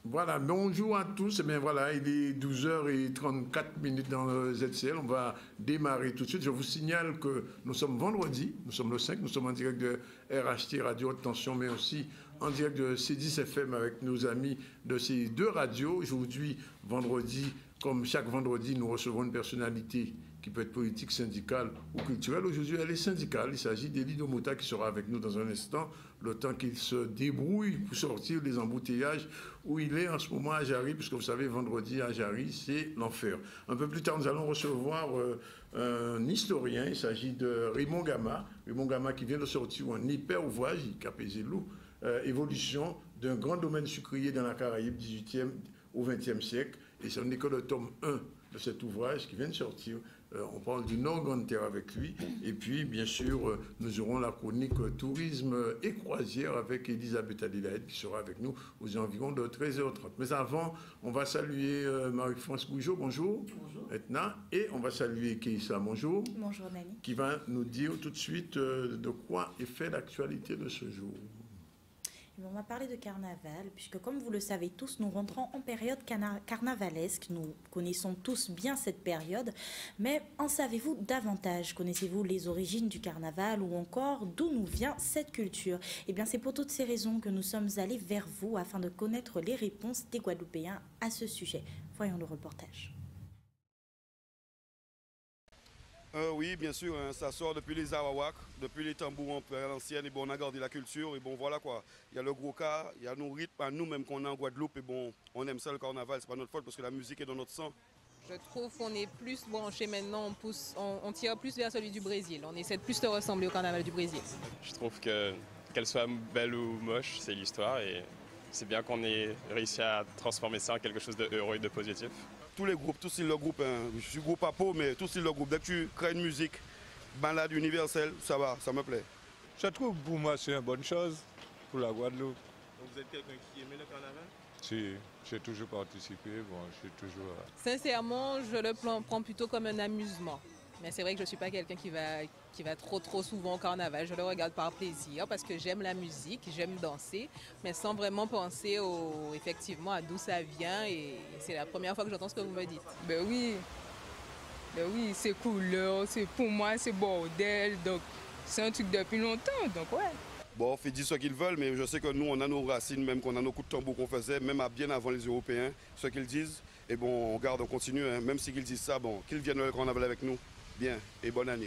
Voilà, bonjour à tous. Eh bien, voilà, il est 12h34 dans le ZCL. On va démarrer tout de suite. Je vous signale que nous sommes vendredi, nous sommes le 5, nous sommes en direct de RHT Radio Haute Tension, mais aussi en direct de C10 FM avec nos amis de ces deux radios. Aujourd'hui, vendredi, comme chaque vendredi, nous recevons une personnalité qui peut être politique, syndicale ou culturelle. Aujourd'hui, elle est syndicale. Il s'agit d'Élie Domota qui sera avec nous dans un instant, le temps qu'il se débrouille pour sortir des embouteillages où il est en ce moment à Jarry, puisque vous savez, vendredi à Jarry, c'est l'enfer. Un peu plus tard, nous allons recevoir un historien. Il s'agit de Raymond Gama. Raymond Gama qui vient de sortir un hyper ouvrage, Capézélou, évolution d'un grand domaine sucrier dans la Caraïbe 18e au 20e siècle. Et ce n'est que le tome 1 de cet ouvrage qui vient de sortir. On parle du Nord Grande Terre avec lui. Et puis, bien sûr, nous aurons la chronique tourisme et croisière avec Elisabeth Adelaide qui sera avec nous aux environs de 13h30. Mais avant, on va saluer Marie-France Gougeot, bonjour. Bonjour. Etna. Et on va saluer Keïssa, bonjour. Bonjour, Nani. Qui va nous dire tout de suite de quoi est fait l'actualité de ce jour. On va parler de carnaval, puisque comme vous le savez tous, nous rentrons en période carnavalesque. Nous connaissons tous bien cette période, mais en savez-vous davantage? Connaissez-vous les origines du carnaval ou encore d'où nous vient cette culture? Eh bien, c'est pour toutes ces raisons que nous sommes allés vers vous afin de connaître les réponses des Guadeloupéens à ce sujet. Voyons le reportage. Oui, bien sûr, hein, ça sort depuis les Arawak, depuis les tambours à l'ancienne, et bon, on a gardé la culture, et bon, voilà quoi. Il y a le gros cas, il y a nos rythmes, nous-mêmes qu'on a en Guadeloupe, et bon, on aime ça le carnaval, c'est pas notre faute parce que la musique est dans notre sang. Je trouve qu'on est plus branché maintenant, on tire plus vers celui du Brésil, on essaie de plus de ressembler au carnaval du Brésil. Je trouve qu'elle soit belle ou moche, c'est l'histoire, et c'est bien qu'on ait réussi à transformer ça en quelque chose de heureux et de positif. Tous les groupes, tous styles de groupe, hein. Je suis groupe à peau, mais tous styles de groupe. Dès que tu crées une musique, balade universelle, ça va, ça me plaît. Je trouve pour moi c'est une bonne chose pour la Guadeloupe. Donc vous êtes quelqu'un qui aimait le carnaval? Si, j'ai toujours participé, bon, je suis toujours... Sincèrement, je le prends plutôt comme un amusement. Mais c'est vrai que je ne suis pas quelqu'un qui va trop souvent au carnaval. Je le regarde par plaisir parce que j'aime la musique, j'aime danser, mais sans vraiment penser effectivement à d'où ça vient. Et c'est la première fois que j'entends ce que vous me dites. Ben oui, c'est couleur, pour moi c'est bordel, donc c'est un truc depuis longtemps, donc ouais. Bon, on fait dire ce qu'ils veulent, mais je sais que nous, on a nos racines, même qu'on a nos coups de tambour qu'on faisait, même bien avant les Européens, ce qu'ils disent. Et bon, on garde, on continue, hein. Même s'ils disent ça, bon, qu'ils viennent au carnaval avec nous. Bien, et bonne année.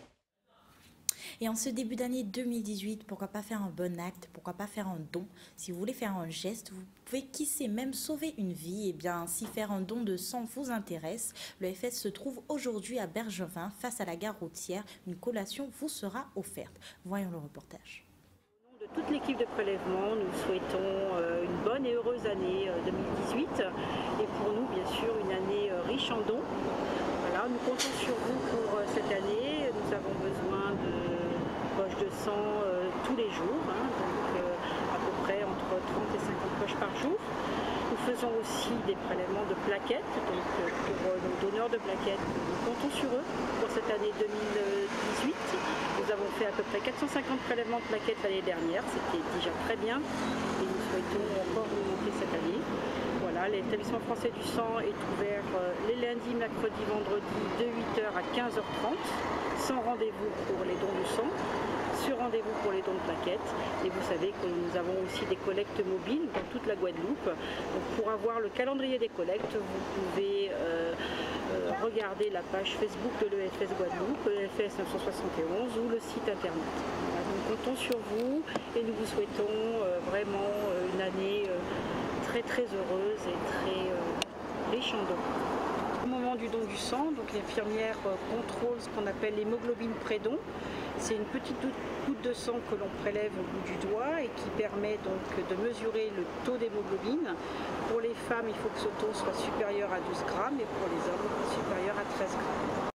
Et en ce début d'année 2018, pourquoi pas faire un bon acte, pourquoi pas faire un don? Si vous voulez faire un geste, vous pouvez, qui sait, même sauver une vie. Eh bien, si faire un don de sang vous intéresse, le FS se trouve aujourd'hui à Bergevin, face à la gare routière. Une collation vous sera offerte. Voyons le reportage. Au nom de toute l'équipe de prélèvement, nous souhaitons une bonne et heureuse année 2018. Et pour nous, bien sûr, une année riche en dons. Voilà, nous comptons sur vous pour cette année. Nous avons besoin de poches de sang tous les jours, hein, donc à peu près entre 30 et 50 poches par jour. Nous faisons aussi des prélèvements de plaquettes, donc pour nos donneurs de plaquettes, nous comptons sur eux pour cette année 2018. Nous avons fait à peu près 450 prélèvements de plaquettes l'année dernière, c'était déjà très bien et nous souhaitons encore augmenter cette année. Voilà, l'établissement français du sang est ouvert les lundis, mercredis, vendredis de 8h à 15h30, sans rendez-vous pour les dons du sang, sur rendez-vous pour les dons de plaquettes. Et vous savez que nous avons aussi des collectes mobiles dans toute la Guadeloupe. Donc pour avoir le calendrier des collectes, vous pouvez regarder la page Facebook de l'EFS Guadeloupe, EFS 971 ou le site internet. Voilà, nous comptons sur vous et nous vous souhaitons vraiment une année très heureuse et très riche en dons. Au moment du don du sang, donc l'infirmière contrôle ce qu'on appelle l'hémoglobine pré-don. C'est une petite goutte de sang que l'on prélève au bout du doigt et qui permet donc de mesurer le taux d'hémoglobine. Pour les femmes, il faut que ce taux soit supérieur à 12 grammes et pour les hommes, supérieur à 13 grammes.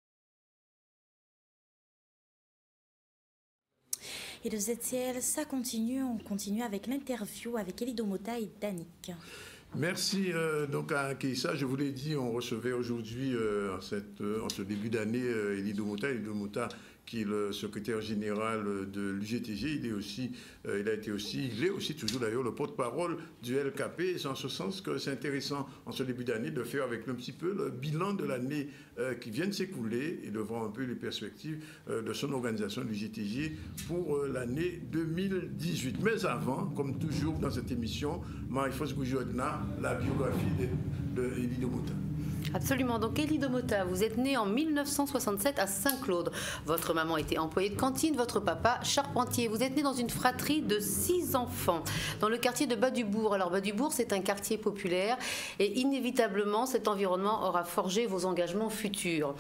Et le ZCL, ça continue. On continue avec l'interview avec Élie Domota et Danick. Merci donc à Keïssa. Je vous l'ai dit, on recevait aujourd'hui, en ce début d'année, Elie Domota, qui est le secrétaire général de l'UGTG. Il est aussi toujours d'ailleurs le porte-parole du LKP. C'est en ce sens que c'est intéressant en ce début d'année de faire avec un petit peu le bilan de l'année qui vient de s'écouler et de voir un peu les perspectives de son organisation, l'UGTG, pour l'année 2018. Mais avant, comme toujours dans cette émission, Marie-Fausse Goujiodna, la biographie de Elie Domota. Absolument. Donc Elie Domota, vous êtes né en 1967 à Saint-Claude. Votre maman était employée de cantine, votre papa charpentier. Vous êtes né dans une fratrie de 6 enfants dans le quartier de Bas-du-Bourg. Alors Bas-du-Bourg, c'est un quartier populaire et inévitablement cet environnement aura forgé vos engagements futurs.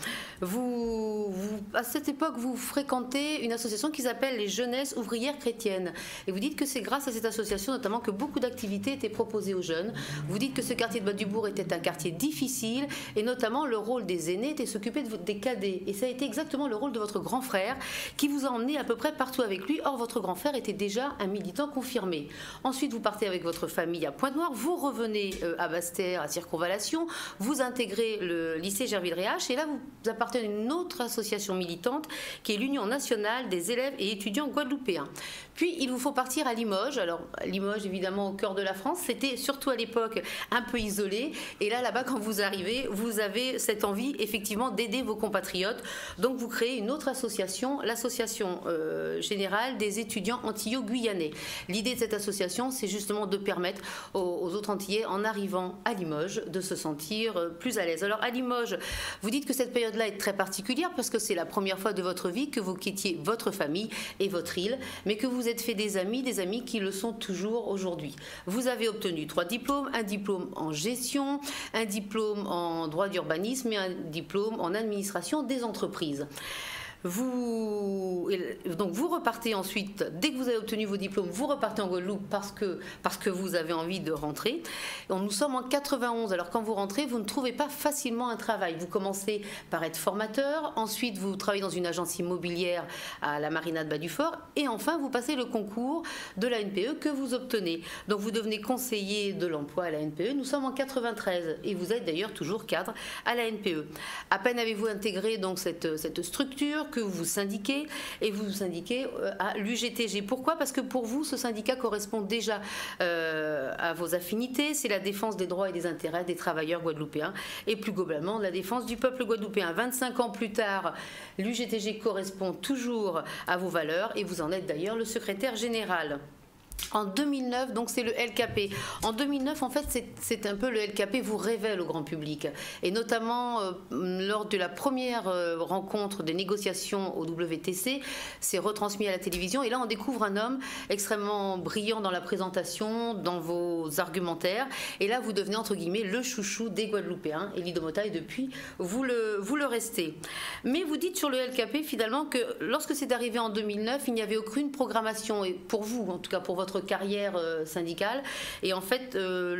À cette époque, vous fréquentez une association qui s'appelle les Jeunesses ouvrières chrétiennes. Et vous dites que c'est grâce à cette association notamment que beaucoup d'activités étaient proposées aux jeunes. Vous dites que ce quartier de Bas-du-Bourg était un quartier difficile et notamment le rôle des aînés était s'occuper des cadets. Et ça a été exactement le rôle de votre grand frère qui vous a emmené à peu près partout avec lui. Or, votre grand frère était déjà un militant confirmé. Ensuite, vous partez avec votre famille à Pointe-Noire, vous revenez à Basse-Terre, à Circonvallation, vous intégrez le lycée Gerville-Réache et là, vous appartenez à une autre association militante qui est l'Union nationale des élèves et étudiants guadeloupéens. Puis, il vous faut partir à Limoges. Alors, Limoges, évidemment, au cœur de la France, c'était surtout à l'époque un peu isolé. Et là-bas, quand vous arrivez, vous avez cette envie, effectivement, d'aider vos compatriotes. Donc, vous créez une autre association, l'Association générale des étudiants antillais-guyanais. L'idée de cette association, c'est justement de permettre aux autres Antillais, en arrivant à Limoges, de se sentir plus à l'aise. Alors, à Limoges, vous dites que cette période-là est très particulière parce que c'est la première fois de votre vie que vous quittiez votre famille et votre île, mais que vous êtes fait des amis qui le sont toujours aujourd'hui. Vous avez obtenu 3 diplômes, un diplôme en gestion, un diplôme en droit d'urbanisme et un diplôme en administration des entreprises. Donc vous repartez ensuite, dès que vous avez obtenu vos diplômes, vous repartez en Guadeloupe parce que vous avez envie de rentrer. Nous sommes en 91, alors quand vous rentrez, vous ne trouvez pas facilement un travail. Vous commencez par être formateur, ensuite vous travaillez dans une agence immobilière à la Marina de Bas-du-Fort et enfin vous passez le concours de la NPE que vous obtenez. Donc vous devenez conseiller de l'emploi à la NPE. Nous sommes en 93 et vous êtes d'ailleurs toujours cadre à la NPE. À peine avez-vous intégré donc cette structure que vous syndiquez et vous syndiquez à l'UGTG. Pourquoi ? Parce que pour vous, ce syndicat correspond déjà à vos affinités. C'est la défense des droits et des intérêts des travailleurs guadeloupéens et plus globalement la défense du peuple guadeloupéen. 25 ans plus tard, l'UGTG correspond toujours à vos valeurs et vous en êtes d'ailleurs le secrétaire général. En 2009, donc c'est le LKP. En 2009, en fait, c'est un peu le LKP vous révèle au grand public. Et notamment, lors de la première rencontre des négociations au WTC, c'est retransmis à la télévision. Et là, on découvre un homme extrêmement brillant dans la présentation, dans vos argumentaires. Et là, vous devenez, entre guillemets, le chouchou des Guadeloupéens. Elie Domota, et depuis, vous le restez. Mais vous dites sur le LKP, finalement, que lorsque c'est arrivé en 2009, il n'y avait aucune programmation. Et pour vous, en tout cas pour votre carrière syndicale, et en fait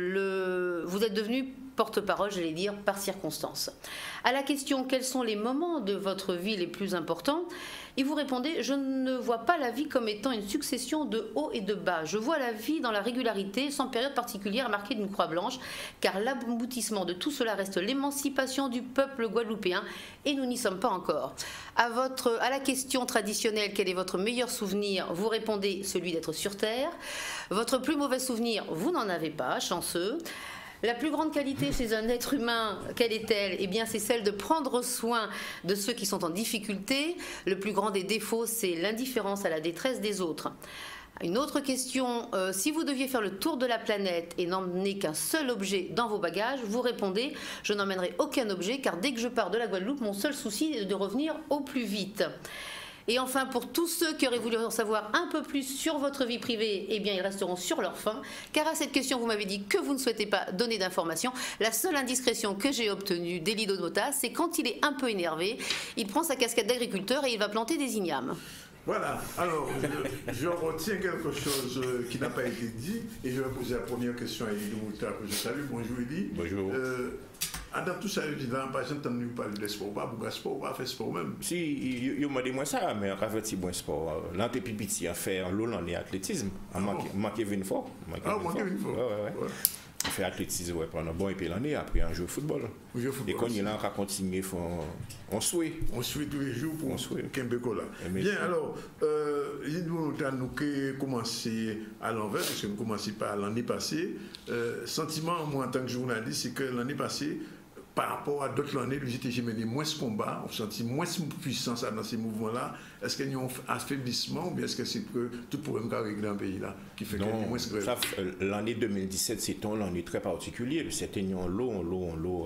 vous êtes devenu porte-parole, j'allais dire, par circonstance. À la question quels sont les moments de votre vie les plus importants, et vous répondez: je ne vois pas la vie comme étant une succession de hauts et de bas. Je vois la vie dans la régularité, sans période particulière marquée d'une croix blanche, car l'aboutissement de tout cela reste l'émancipation du peuple guadeloupéen, et nous n'y sommes pas encore. À la question traditionnelle, quel est votre meilleur souvenir, vous répondez celui d'être sur Terre. Votre plus mauvais souvenir, vous n'en avez pas, chanceux. La plus grande qualité chez un être humain, quelle est-elle ? Eh bien, c'est celle de prendre soin de ceux qui sont en difficulté. Le plus grand des défauts, c'est l'indifférence à la détresse des autres. Une autre question, si vous deviez faire le tour de la planète et n'emmener qu'un seul objet dans vos bagages, vous répondez: je n'emmènerai aucun objet, car dès que je pars de la Guadeloupe, mon seul souci est de revenir au plus vite. Et enfin, pour tous ceux qui auraient voulu en savoir un peu plus sur votre vie privée, eh bien, ils resteront sur leur faim, car à cette question, vous m'avez dit que vous ne souhaitez pas donner d'informations. La seule indiscrétion que j'ai obtenue d'Elie Domota, c'est quand il est un peu énervé, il prend sa casquette d'agriculteur et il va planter des ignames. Voilà, alors je retiens quelque chose qui n'a pas été dit et je vais poser la première question à Elie Domota que je salue. Bonjour Elie. Bonjour. Dans tout ça, par exemple, tu as parlé de sport, pas de sport, pas faire sport même. Si, il m'a dit moi ça, mais en fait, c'est bon sport. L'antépipiti à faire l'Hollande et l'athlétisme. Manqué une fois. Manqué une fois. Ouais. fait athlétisme pendant bon et puis l'année, après on joue au football. Et quand il est là, on continue, on souhaite. On souhaite tous les jours pour Kembekola. Bien, alors, nous avons commencé à l'envers, parce que nous commençons par l'année passée. Sentiment, moi, en tant que journaliste, c'est que l'année passée, par rapport à d'autres années, le GTG menait moins ce combat, on sentit moins de puissance dans ces mouvements-là. Est-ce qu'il y a un affaiblissement ou bien est-ce que c'est que tout problème qu'a réglé dans le pays-là qui fait qu'il y a moins de grève? L'année 2017, c'est une année très particulière. C'était un lot,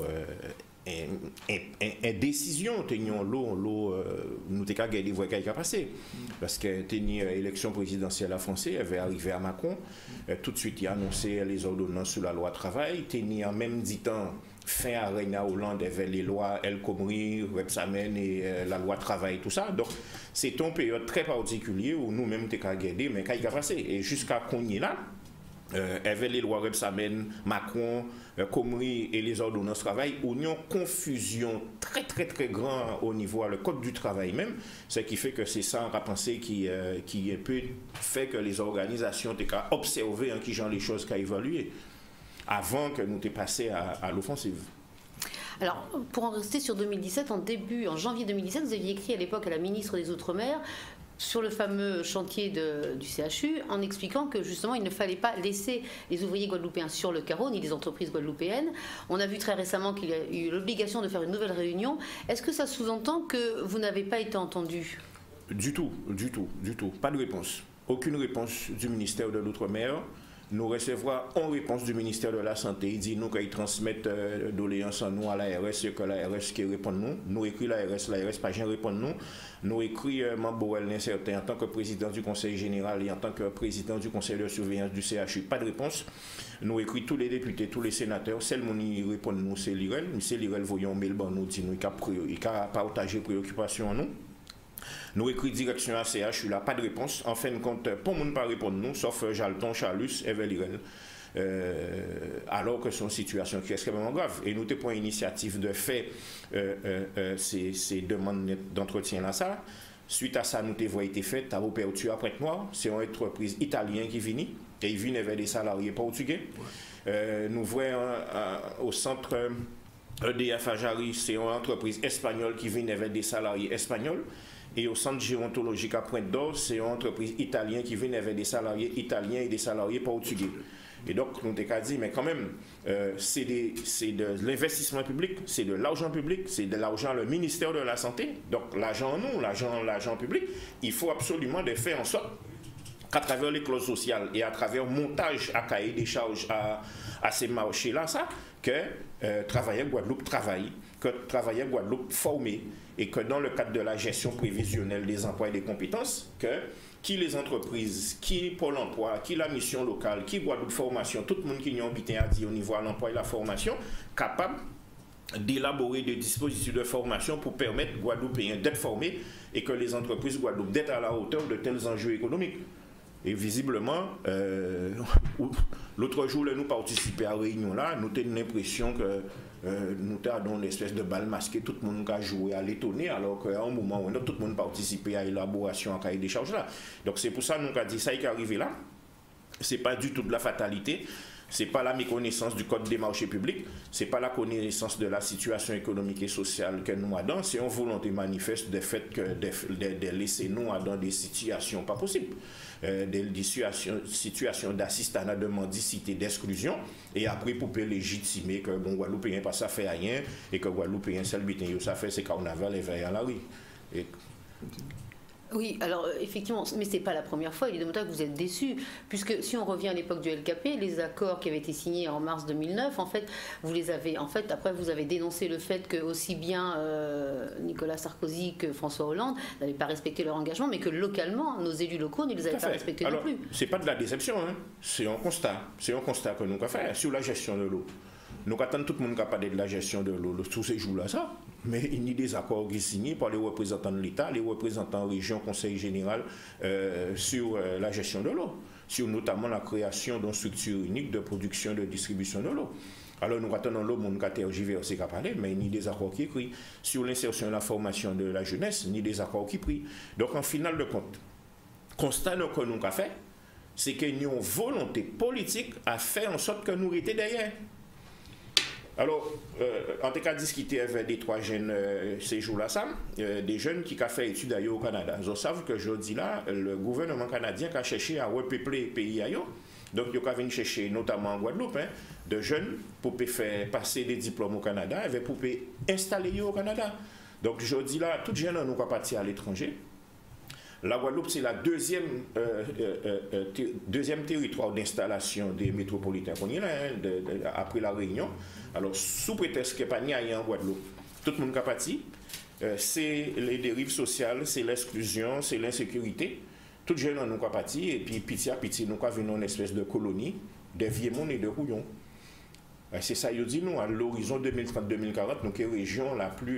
indécision, nous t'es qu'à regarder voir qu'est-ce qui a passé. Parce que l'élection présidentielle à français, elle va arriver à Macron. Tout de suite, il a annoncé les ordonnances sur la loi travail. En même temps, fin à Reina Hollande avec les lois El Khomri, Rebsamen et la loi travail, tout ça. Donc, c'est une période très particulière où nous-mêmes t'es qu'à regarder, mais qu'est-ce qui a passé? Et jusqu'à qu'on y est là, avec les lois Rebsamen, Macron, Khomri et les ordonnances travail, où il y a une confusion très très très grande au niveau du code du travail même, ce qui fait que c'est ça on a pensé qui peut fait que les organisations t'es qu'à observer qui genre les choses qu'à évaluer avant que nous t'es passé à l'offensive. Alors, pour en rester sur 2017, en janvier 2017, vous aviez écrit à l'époque à la ministre des Outre-mer sur le fameux chantier du CHU, en expliquant que justement il ne fallait pas laisser les ouvriers guadeloupéens sur le carreau, ni les entreprises guadeloupéennes. On a vu très récemment qu'il y a eu l'obligation de faire une nouvelle réunion. Est-ce que ça sous-entend que vous n'avez pas été entendu? Du tout. Pas de réponse. Aucune réponse du ministère de l'Outre-mer. Nous recevons en réponse du ministère de la Santé. Il dit nous qu'ils transmettent doléances en nous à l'ARS et que l'ARS qui répond nous. Nous écrit l'ARS pas jamais répond nous. Nous écrit Mamborel l'incertain en tant que président du Conseil général et en tant que président du Conseil de surveillance du CHU. Pas de réponse. Nous écrit tous les députés, tous les sénateurs. Celle qui répond nous, c'est l'IREL. C'est l'IREL voyons un mail nous dit nous qu'il a partagé préoccupation en nous. Nous écrit direction ACH, il n'a pas de réponse. En fin de compte, pour ne pas répondre nous, sauf Jalton, Chalus et Velirel. Alors que son situation qui est extrêmement grave. Et nous avons une initiative de fait ces demandes d'entretien là ça. Suite à ça, nous avons été faites à Opérature après moi. C'est une entreprise italienne qui vient et il vient avec des salariés portugais. Nous voyons au centre EDF à Jarry, c'est une entreprise espagnole qui vient avec des salariés espagnols. Et au centre gérontologique à Pointe-d'Or, c'est une entreprise italienne qui vient avec des salariés italiens et des salariés portugais. Et donc, nous avons dit, mais quand même, c'est de l'investissement public, c'est de l'argent public, c'est de l'argent le ministère de la Santé. Donc, l'argent nous, l'argent public, il faut absolument de faire en sorte qu'à travers les clauses sociales et à travers le montage à cahier des charges à ces marchés-là, que travailleurs Guadeloupe travaillent, que travailleurs Guadeloupe formés, et que dans le cadre de la gestion prévisionnelle des emplois et des compétences, qui les entreprises, qui Pôle emploi, qui la mission locale, qui Guadeloupe formation, tout le monde qui y a habité à dire au niveau de l'emploi et la formation, capable d'élaborer des dispositifs de formation pour permettre Guadeloupéens d'être formés et que les entreprises Guadeloupe d'être à la hauteur de tels enjeux économiques. Et visiblement, l'autre jour, nous participons à la réunion là, nous avons l'impression que nous avons une espèce de balle masquée, tout le monde a joué à l'étonner, alors qu'à un moment où tout le monde participait à l'élaboration en cahier des charges là. Donc c'est pour ça que nous avons dit ça qui est arrivé là. Ce n'est pas du tout de la fatalité. Ce n'est pas la méconnaissance du code des marchés publics, ce n'est pas la connaissance de la situation économique et sociale que nous avons, c'est une volonté manifeste de fait que de laisser nous dans des situations pas possibles, des situations d'assistanat, de mendicité, d'exclusion, et après pour légitimer que bon, Guadeloupéen pas ça fait rien, et que Guadeloupéen seul butin ça fait c'est carnaval et veille à la rue. Oui, alors effectivement, mais ce n'est pas la première fois, il est démontré que vous êtes déçus, puisque si on revient à l'époque du LKP, les accords qui avaient été signés en mars 2009, en fait, après vous avez dénoncé le fait que aussi bien Nicolas Sarkozy que François Hollande n'avaient pas respecté leur engagement, mais que localement, nos élus locaux ne les avaient pas respectés non plus. Ce n'est pas de la déception, hein. C'est un constat que nous avons fait sur la gestion de l'eau. Nous attendons tout le monde capable de la gestion de l'eau tous ces jours-là, ça. Mais il y a des accords qui sont signés par les représentants de l'État, les représentants région, conseil général sur la gestion de l'eau, sur notamment la création d'une structure unique de production et de distribution de l'eau. Alors nous attendons l'eau, mon tergiversé qu'à parler, mais il y a des accords qui écrits. Sur l'insertion et la formation de la jeunesse, il y a des accords qui pris. Donc en final de compte, constat que nous avons fait, c'est qu'il y a une volonté politique à faire en sorte que nous étions derrière. Alors, en tout cas, discuter avec des 3 jeunes ces jours-là, des jeunes qui ont fait études ailleurs au Canada. Ils savent que je dis là, le gouvernement canadien a cherché à repeupler le pays ailleurs. Donc, ils ont venu chercher, notamment en Guadeloupe, de jeunes pour faire passer des diplômes au Canada et pour installer au Canada. Donc, je dis là, tous les jeunes nous sont partis à l'étranger. La Guadeloupe, c'est la deuxième territoire d'installation des métropolitains qu'on y a, après la Réunion. Alors, sous prétexte qu'il n'y a pas ni en Guadeloupe, tout le monde est parti. C'est les dérives sociales, c'est l'exclusion, c'est l'insécurité. Tout le gens nous sont partis, et puis petit à petit, nous avons une espèce de colonie de vieux monde et de rouillons. C'est ça, il dit nous, à l'horizon 2030-2040, nous sommes la région la plus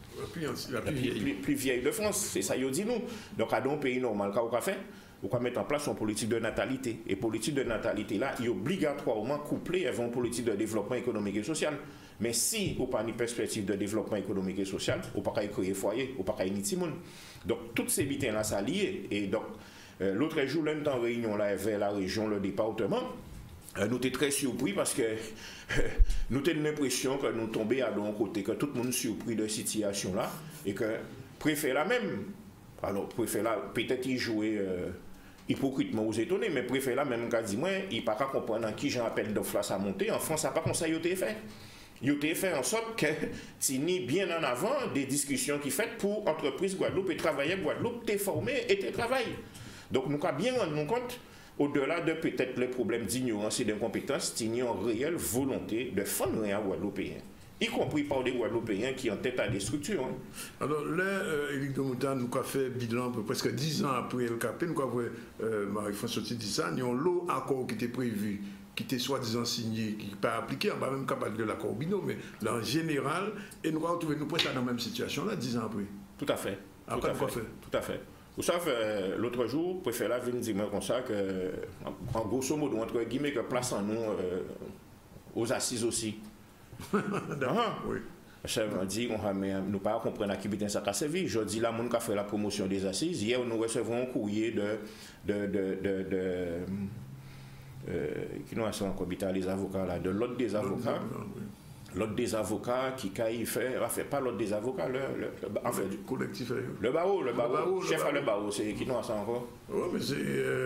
vieille de France. C'est ça, il dit nous. Donc, à un pays normal, qu'est-ce qu'on fait? On va mettre en place une politique de natalité. Et politique de natalité, là, est obligatoirement couplée avec une politique de développement économique et social. Mais si on n'a pas une perspective de développement économique et social, on ne peut pas créer foyer, on ne peut pas créer monde. Donc, toutes ces bitins-là, ça lié. Et donc, l'autre jour, l'un en réunion, là, vers la région, le département, nous étions très surpris parce que nous avons l'impression que nous tombions à l'autre côté, que tout le monde est surpris de cette situation-là et que préfet la même. Alors, préfet là, peut-être il jouait hypocritement aux étonnés, mais préfet là, même quand dit moi, il ne peut pas comprendre qui j'en appelle de flash à monter. En France, ça n'a pas comme ça, il a fait. Il a fait en sorte que Tini, bien en avant, des discussions qui faites pour entreprise Guadeloupe et travailler Guadeloupe, t'es formé et t'es travaillé. Donc, nous avons bien rendu compte, au-delà de peut-être les problèmes d'ignorance et d'incompétence, Tini a une réelle volonté de fondre un Guadeloupéen, y compris par des Guadeloupéens qui ont tête à des structures. Alors là, Éric de Moutan nous a fait bilan presque 10 ans après le CAP, nous avons Marie-François dit ça, nous avons l'autre accord qui était prévu, qui était soi-disant signé, qui n'est pas appliqué, on va même capable de l'accord binôme, mais là en général, et nous avons retrouvé nous presque dans la même situation là, 10 ans après. Tout à fait. Après, tout à fait. Vous savez, l'autre jour, le préfet là vient dire comme ça que, en grosso modo, entre guillemets, que place en nous aux assises aussi. Oui. Ça veut dire qu'on nous pas comprendre à qui bien ça a servi. Je dis là, mon qui a fait la promotion des assises. Hier, nous recevons un courrier qui nous a encore les avocats là, de l'autre des avocats. L'autre des avocats qui fait pas l'autre des avocats, enfin, du collectif. Le barreau, chef à le barreau, c'est qui nous a ça encore? Oui, mais c'est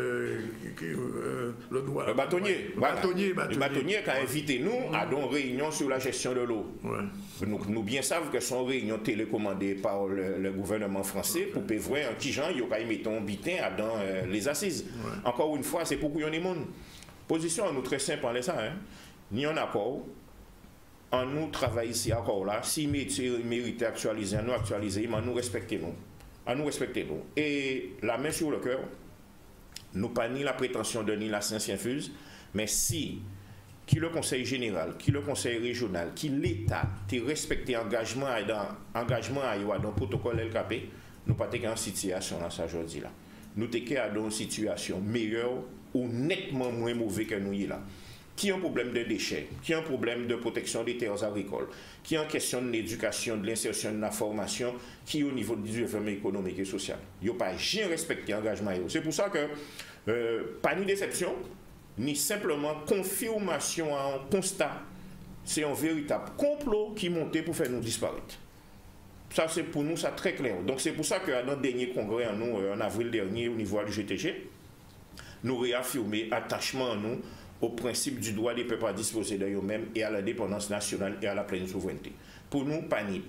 le droit. Le bâtonnier. Voilà. Le bâtonnier qui a invité nous à une réunion sur la gestion de l'eau. Ouais. Nous bien savons que son réunion télécommandée par le gouvernement français pour voir un petit gens, il y a mettons bitin dans les assises. Ouais. Encore une fois, c'est pour qu'il y ait des monde. Position à nous très simple en ça, hein. Ni en accord. En nous travaillons ici encore là, si métier mérite actualiser, nous actualiser, mais nous respectons nous. Et la main sur le cœur, nous pas ni la prétention de ni la science infuse, mais si qui le conseil général, qui le conseil régional, qui l'État te respecté engagement dans le protocole LKP, nous pas en situation là ça aujourd'hui là. Nous sommes dans une situation meilleure ou nettement moins mauvaise que nous y là. Qui a un problème de déchets, qui a un problème de protection des terres agricoles, qui a une question de l'éducation, de l'insertion, de la formation, qui est au niveau du développement économique et social. Il n'y a pas jamais respecté l'engagement. C'est pour ça que, pas ni déception, ni simplement confirmation à un constat, c'est un véritable complot qui montait pour faire nous disparaître. Ça, c'est pour nous, ça très clair. Donc, c'est pour ça qu'à notre dernier congrès, en avril dernier, au niveau du GTG, nous réaffirmons attachement à nous au principe du droit des peuples à disposer d'eux-mêmes et à la dépendance nationale et à la pleine souveraineté. Pour nous, pas ni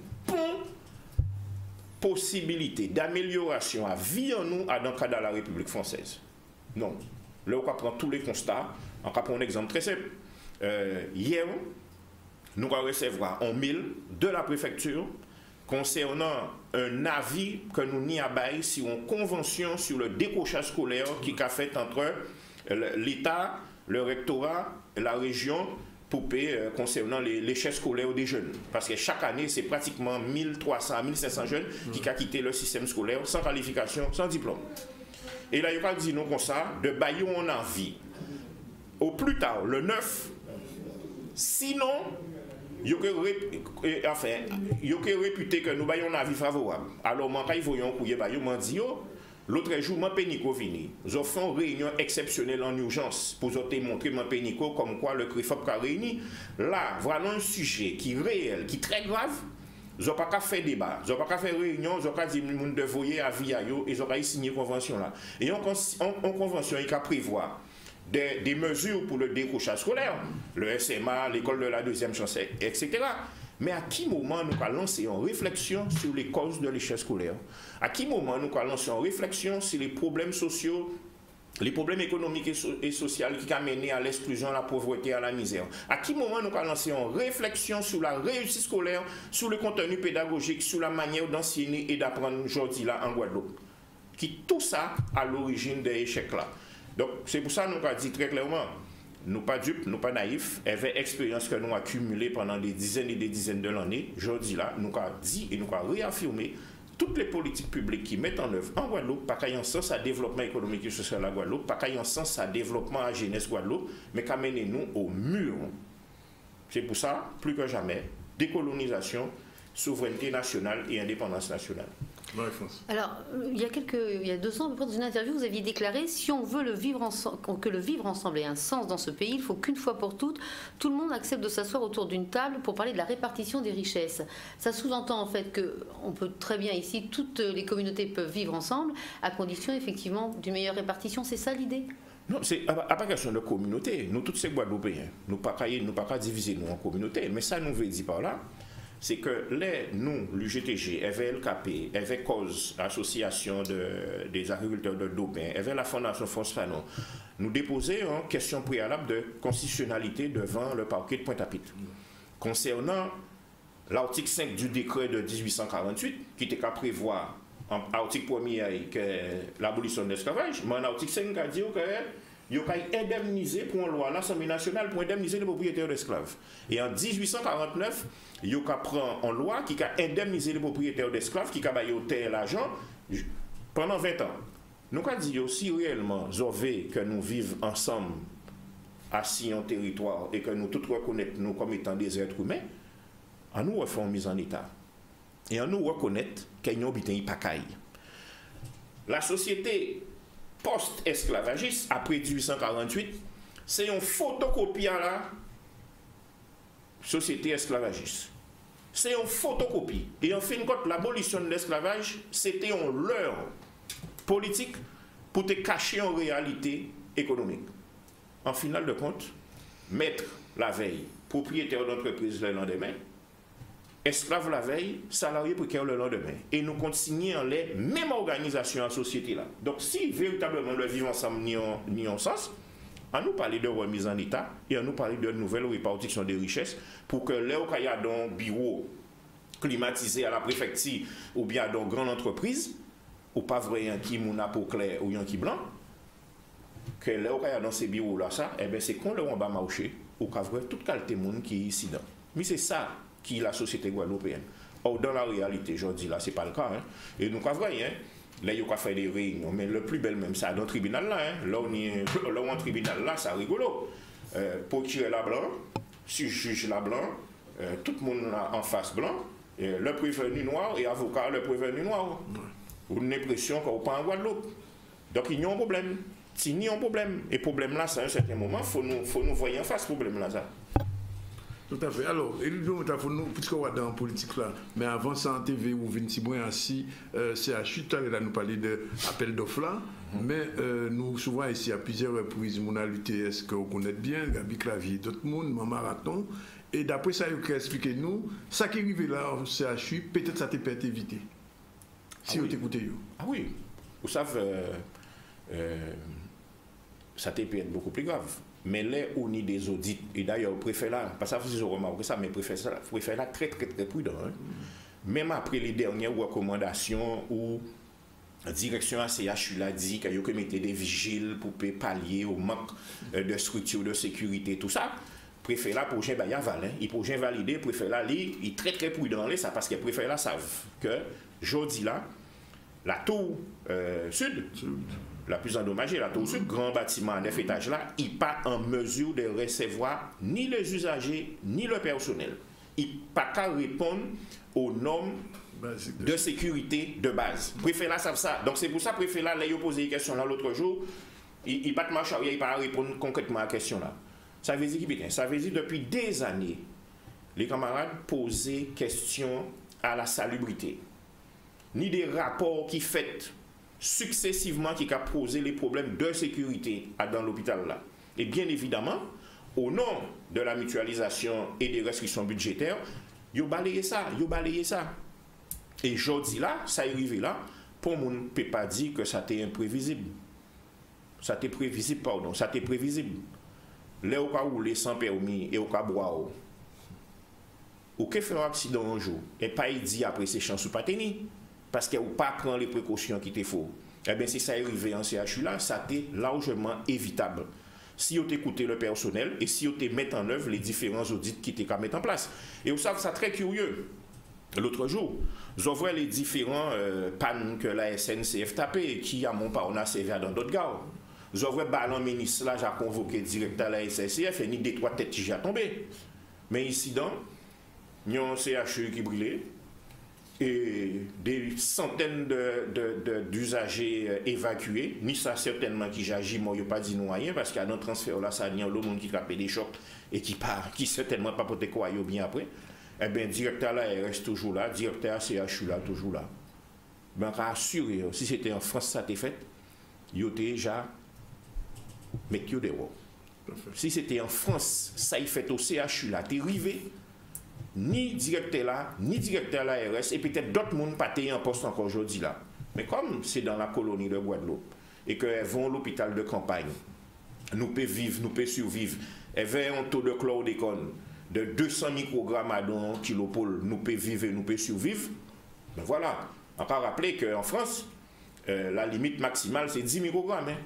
possibilité d'amélioration à vie en nous dans le cadre de la République française. Non. Là, on prend tous les constats. On va prendre un exemple très simple. Hier, nous allons recevoir un mail de la préfecture concernant un avis que nous n'y abaille sur une convention sur le décrochage scolaire qui a fait entre l'État, le rectorat, la région, pour payer concernant les chefs scolaires des jeunes. Parce que chaque année, c'est pratiquement 1300 1500 jeunes qui ont quitté le système scolaire sans qualification, sans diplôme. Et là, il va dire nous comme ça, de bailler en envie. Au plus tard, le 9, sinon, il y a réputé que nous baillons un avis favorable. Alors, quand ils voyons couiller, ils m'ont dit, L'autre jour, Mampénico vini. Nous avons fait une réunion exceptionnelle en urgence pour vous montrer Mampénico comme quoi le CREFOP a réuni. Là, voilà un sujet qui est réel, qui est très grave. Ils n'ont pas qu'à faire débat, ils n'ont pas qu'à faire réunion, ils n'ont pas dit que nous devons à via eux, ils n'ont pas signé une convention là. Et en convention, il y a prévoir des mesures pour le décrochage scolaire, le SMA, l'école de la deuxième chance, etc. Mais à qui moment nous allons lancer une réflexion sur les causes de l'échec scolaire? À qui moment nous allons lancer une réflexion sur les problèmes sociaux, les problèmes économiques et sociaux qui ont mené à l'exclusion, à la pauvreté, à la misère? À qui moment nous allons lancer une réflexion sur la réussite scolaire, sur le contenu pédagogique, sur la manière d'enseigner et d'apprendre aujourd'hui là en Guadeloupe? Qui tout ça à l'origine des échecs là. Donc c'est pour ça que nous avons dit très clairement, nous pas dupes, nous pas naïfs, avec l'expérience que nous avons accumulée pendant des dizaines et des dizaines d'années, aujourd'hui là, nous avons dit et nous avons réaffirmé toutes les politiques publiques qui mettent en œuvre en Guadeloupe, pas qu'il y ait un sens à développement économique et social à Guadeloupe, pas qu'il y ait un sens à développement à jeunesse Guadeloupe, mais qu'à mener nous au mur. C'est pour ça, plus que jamais, décolonisation, souveraineté nationale et indépendance nationale. Alors, il y a 2 ans, dans une interview, vous aviez déclaré si on veut que le vivre ensemble ait un sens dans ce pays, il faut qu'une fois pour toutes, tout le monde accepte de s'asseoir autour d'une table pour parler de la répartition des richesses. Ça sous-entend en fait qu'on peut très bien ici, toutes les communautés peuvent vivre ensemble, à condition effectivement d'une meilleure répartition. C'est ça l'idée? Non, c'est pas question de communauté. Nous, tous ces Guadeloupéens, nous pas diviser nous en communautés, mais ça nous veut dire par là. C'est que nous, l'UGTG, avec LKP, avec Cause, Association des agriculteurs de Dauphin, avec la Fondation France Fanon, nous déposions une question préalable de constitutionnalité devant le parquet de Pointe-à-Pitre. Concernant l'article 5 du décret de 1848, qui était qu'à prévoir en article 1er que l'abolition de l'esclavage, mais en article 5, a dit que il faut indemniser pour une loi à l'Assemblée nationale pour indemniser les propriétaires d'esclaves. Et en 1849, il y a prendre une loi qui a indemnisé les propriétaires d'esclaves, qui a baillé l'argent pendant 20 ans. Nous avons dit aussi réellement, que nous vivons ensemble assis en territoire et que nous tous reconnaissons nous comme étant des êtres humains, à nous refaire une mise en état. Et à nous reconnaître qu'il y a un pakaï. La société post-esclavagiste, après 1848, c'est une photocopie à la société esclavagiste. C'est une photocopie. Et en fin de compte, l'abolition de l'esclavage, c'était un leurre politique pour te cacher en réalité économique. En final de compte, maître la veille, propriétaire d'entreprise le lendemain, esclave la veille, salarié précaire le lendemain. Et nous continuons en les mêmes organisations en société là. Donc si véritablement le vivre ensemble ni en sens, à nous parler de remise en état et à nous parler de nouvelles répartitions des richesses pour que là où il y a dans bureau climatisé à la préfecture ou bien dans grande entreprise, ou pas vrai un qui mouna pour clair ou un qui blanc, que là où il y a dans ces bureaux là ça, eh bien c'est qu'on le va marcher ou qu'à vrai toute qualité monde qui est ici dedans. Mais c'est ça qui est la société guadeloupéenne. Or, dans la réalité, je dis là, ce n'est pas le cas. Hein. Et nous, pas vrai, hein. Là, il y a fait des réunions, mais le plus bel même, c'est dans le tribunal là. Hein. Là, on est en tribunal là, c'est rigolo. Procureur la blanc, juge la blanc, tout le monde là en face blanc, le prévenu noir et avocat le prévenu noir. On a l'impression qu'on n'est pas en Guadeloupe. Donc, il y a un problème. S'il y a un problème, et le problème là, c'est à un certain moment, il faut nous voir en face ce problème là. Ça. Tout à fait. Alors, puisqu'on va dans la politique là, mais avant ça en TV ou 26 mois ainsi, CHU, tout à l'heure nous parler d'appel d'offres là, mais nous souvent ici à plusieurs reprises, on a lutté, est-ce que vous connaissez bien, Gabi Clavier, d'autres monde, Marathon, et d'après ça, il a expliqué nous, ça qui arrive là au CHU, peut-être ça peut être évité. Si vous écoutez. Ah oui, vous savez, ça peut être beaucoup plus grave. Mais là, on a des audits, et d'ailleurs, le préfet là, parce que vous avez remarqué ça, mais le préfet là, très prudent. Hein. Même après les dernières recommandations où la direction ACHU l'a dit qu'il y a mettre des vigiles pour pallier au manque de structures de sécurité, tout ça, le préfet là, pour Jean Bayaval, il pour Jean valider, le préfet là, il est très prudent, ça, parce que le préfet là savent que, jeudi là, la tour sud, la plus endommagée, la tour sud, grand bâtiment à 9 étages là, il n'est pas en mesure de recevoir ni les usagers, ni le personnel. Il n'a pas qu'à répondre aux normes de sécurité de base. Préfet là savent ça. Donc c'est pour ça que préfet là, il a posé une question là l'autre jour, il pas de marche arrière, il pas répondre concrètement à la question là. Ça veut dire que ça veut dire depuis des années, les camarades posaient question à la salubrité, ni des rapports qui fait successivement qui a posé les problèmes de sécurité dans l'hôpital là. Et bien évidemment, au nom de la mutualisation et des restrictions budgétaires, ils ont balayé ça. Et jeudi là, ça est arrivé là, pour moi, on ne peut pas dire que ça était imprévisible. Ça était prévisible, pardon, ça était prévisible. Là, au cas où les sans permis et au cas boire, ou que fait un accident un jour, et pas il dit après ces chances ou pas tenir, parce qu'il n'a pas pris les précautions qui étaient faux. Eh bien, si ça est arrivé en CHU là, ça était largement évitable. Si vous écoutez le personnel et si vous mettez en œuvre les différents audits qui étaient qu'à mettre en place. Et vous savez, c'est très curieux. L'autre jour, vous voyez les différents pannes que la SNCF tapait, qui à Montparnasse on a servi dans d'autres gares. Vous voyez ballon ministre là, j'ai convoqué directeur de la SNCF et ni des trois têtes qui j'ai tombé. Mais ici, il y a un CHU qui brûlait et des centaines d'usagers évacués. Ni ça certainement qui j'agis, moi, il n'y a pas dit non rien parce qu'il y a un transfert là, ça y a le monde qui capte des chocs et qui certainement pas peut-être quoi bien après. Eh bien, directeur là, il reste toujours là, directeur CHU là, toujours là. Ben, assuré, si c'était en France, ça t'est fait, il y a déjà mais qui dehors. Si c'était en France, ça y fait au CHU là, t'es arrivé, ni directeur là, ni directeur à l'ARS, et peut-être d'autres monde pas en poste encore aujourd'hui là. Mais comme c'est dans la colonie de Guadeloupe, et qu'elles vont à l'hôpital de campagne, nous pouvons vivre, nous pouvons survivre, elles ont un taux de chlordécone de 200 microgrammes à 1 kilopole, nous pouvons vivre, nous pouvons survivre. Ben voilà. Encore rappeler qu'en France, la limite maximale c'est 10 microgrammes. Hein.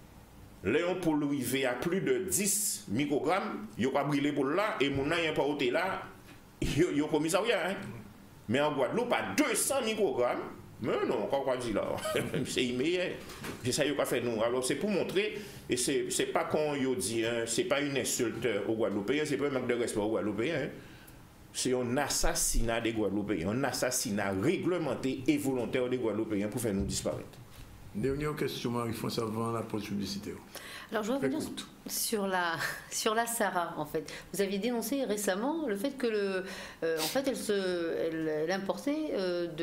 Léon pour arriver à plus de 10 microgrammes, il a brûlé pour là et mon n'a pas ôté là, il a commissariat. Hein. Mais en Guadeloupe, à 200 microgrammes, mais non, quoi dit là, c'est immédiat. C'est ça qu'il a fait nous. Alors c'est pour montrer, et c'est pas qu'on y dit, hein, c'est pas une insulte aux Guadeloupéens, c'est pas un manque de respect aux Guadeloupéens. Hein. C'est un assassinat des Guadeloupéens, un assassinat réglementé et volontaire des Guadeloupéens pour faire nous disparaître. Dernière question, Marie-France, avant la pause publicitaire. Alors, je reviens sur la SARA, en fait. Vous aviez dénoncé récemment le fait que, en fait, elle importait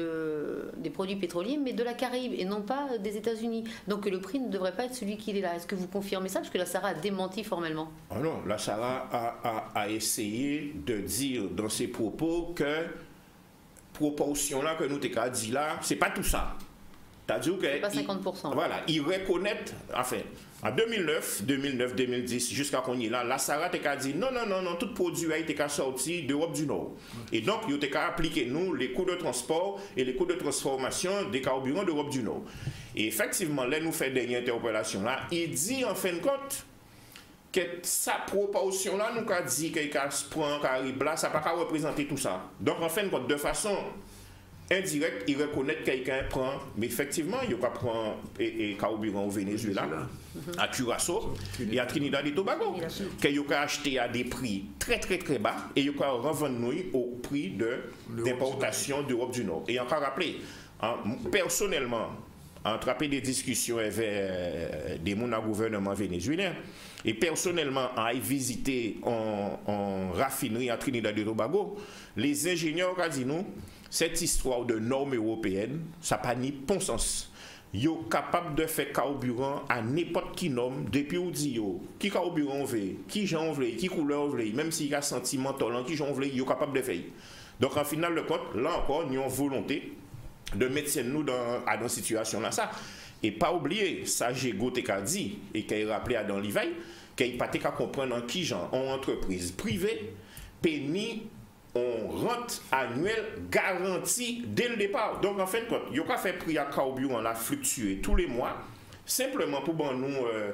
des produits pétroliers, mais de la Caraïbe et non pas des États-Unis. Donc, le prix ne devrait pas être celui qu'il est là. Est-ce que vous confirmez ça? Parce que la SARA a démenti formellement. Ah non, la SARA a essayé de dire dans ses propos que proportion-là que nous t'avons dit là, c'est pas tout ça. C'est pas 50%. Voilà, ils reconnaissent, enfin, en 2009, 2010, jusqu'à qu'on y est là, la SARA a dit non, tout produit a été sorti d'Europe du Nord. Et donc, ils ont appliqué nous les coûts de transport et les coûts de transformation des carburants d'Europe du Nord. Et effectivement, là, nous faisons dernière interpellation là, il dit en fin de compte que sa proportion là, nous a dit qu'il prend Caraïbe là, ça ne va pas représenter tout ça. Donc, en fin de compte, de façon indirect, il reconnaît que quelqu'un prend, mais effectivement, il va prendre carburant au Venezuela, à Curaçao et à Trinidad et Tobago, qu'il va acheter à des prix très très très bas et il va revendre au prix d'importation d'Europe du Nord. Et encore rappelé, personnellement, entrapé des discussions avec des gens au gouvernement vénézuélien et personnellement, à visiter en raffinerie à Trinidad et Tobago, les ingénieurs ont dit nous, cette histoire de normes européennes, ça n'a pas ni bon sens. Ils sont capables de faire carburant à n'importe qui norme, depuis où dit qui carburant on veut, qui j'en veut, qui couleur on veut, même s'il y a sentiment talent, qui j'en veut, ils sont capables de faire. Donc en final de compte, là encore, nous avons volonté de mettre nous dans cette situation-là. Ça. Et pas oublier, ça j'ai goûté qu'a dit, et qu'il a rappelé à dans l'Ivaille, qu'il n'a pas qu'à comprendre en qui genre, en entreprise privée, pénis, on rente annuel garanti dès le départ. Donc en fin de compte, il n'y a pas fait prix à carburant la fluctuer tous les mois, simplement pour nous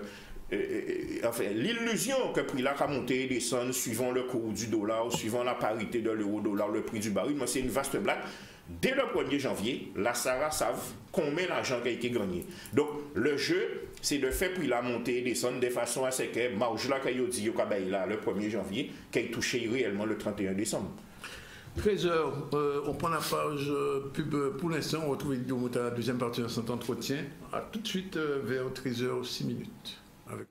enfin, l'illusion que le prix là a monté et descendre suivant le cours du dollar, suivant la parité de l'euro-dollar, le prix du baril, c'est une vaste blague. Dès le 1er janvier, la SARA savent combien d'argent qui a été gagné. Donc le jeu, c'est de faire prix la monter et descendre de façon à ce que marge là qu'il dit là le 1er janvier, qu'il touché réellement le 31 décembre. 13h, on prend la page pub pour l'instant. On retrouve Elie Domota à la deuxième partie de cet entretien. À tout de suite vers 13h06. Avec...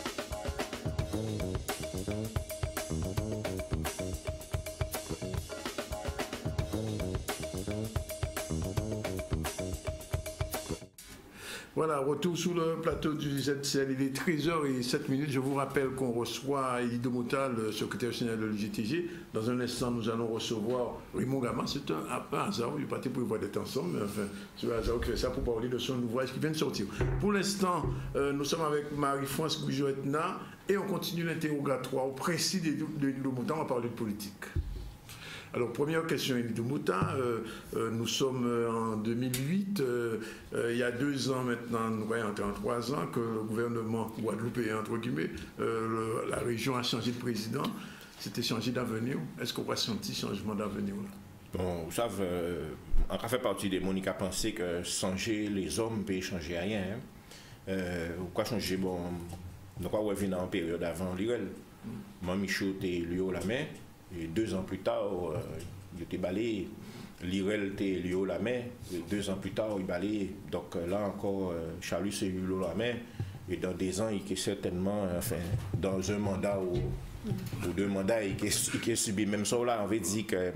Voilà, retour sur le plateau du ZCL, il est 13h07. Je vous rappelle qu'on reçoit Elie Domota, le secrétaire général de l'UGTG. Dans un instant, nous allons recevoir Raymond Gama. C'est un peu hasard, il est parti pour voir d'être ensemble, mais enfin, c'est un hasard qui fait ça pour parler de son ouvrage qui vient de sortir. Pour l'instant, nous sommes avec Marie-France Goujoetna et on continue l'interrogatoire au précis d'Elie Domota. On va parler de politique. Alors, première question, Elie Domota, nous sommes en 2008, il y a 2 ans maintenant, nous voyons en 3 ans, que le gouvernement guadeloupéen, entre guillemets, la région a changé de président, c'était changé d'avenir. Est-ce qu'on a senti changement d'avenir là? Bon, vous savez, on a fait partie des gens qui a pensé que changer les hommes peut changer rien. Pourquoi changer, bon, nous avons revenir en période avant l'IREL. Moi, Michaud était élu au la main. Et 2 ans plus tard, il était balayé. L'IREL était élu au la main. Et 2 ans plus tard, il balayé. Donc là encore, Chalus est élu au la main. Et dans des ans, il est certainement, enfin, dans un mandat ou 2 mandats, il a subi même ça là. On veut dire que,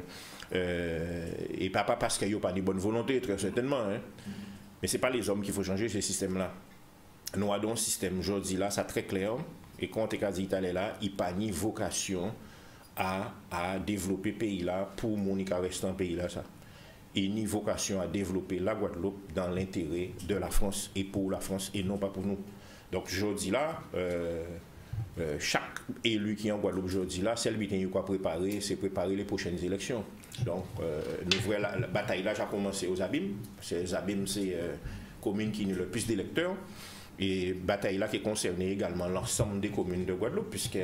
et pas parce qu'il n'y a pas de bonne volonté, très certainement. Hein. Mais ce n'est pas les hommes qu'il faut changer, ce système-là. Nous avons un système aujourd'hui là, c'est très clair. Et quand on a dit qu'il là, il n'y a pas ni vocation à développer le pays là pour Monica rester en pays là ça. Et ni vocation à développer la Guadeloupe dans l'intérêt de la France et pour la France et non pas pour nous. Donc aujourd'hui là, chaque élu qui est en Guadeloupe aujourd'hui là, celle qui a préparé, c'est préparer les prochaines élections. Donc nous voyons la bataille là a commencé aux Abîmes. Les Abîmes c'est commune qui a le plus d'électeurs et bataille là qui concerne également l'ensemble des communes de Guadeloupe puisque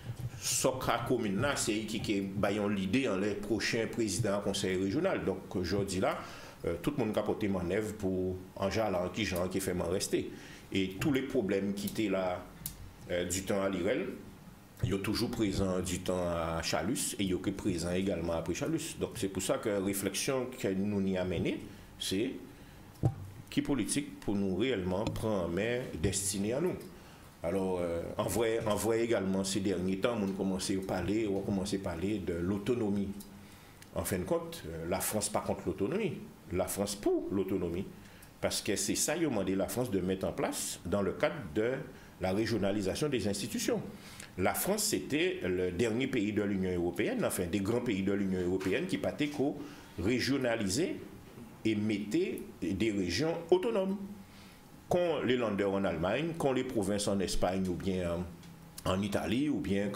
Socra commune là, c'est qui baillon l'idée en les prochains présidents conseil régional. Donc aujourd'hui là, tout le monde a porté manœuvre pour Anjala qui fait m'en rester. Et tous les problèmes qui étaient là du temps à l'IREL, ils sont toujours présents du temps à Chalus et ils sont présents également après Chalus. Donc c'est pour ça que la réflexion que nous y a menée, c'est qui politique pour nous réellement prendre en main destinée à nous. Alors, en vrai également, ces derniers temps, on a commencé à parler de l'autonomie. En fin de compte, la France pas contre l'autonomie, la France pour l'autonomie. Parce que c'est ça, ils ont demandé la France de mettre en place dans le cadre de la régionalisation des institutions. La France, c'était le dernier pays de l'Union européenne, enfin des grands pays de l'Union européenne qui partaient régionaliser et mettait des régions autonomes. Quand les Länder en Allemagne, quand les provinces en Espagne ou bien en Italie ou bien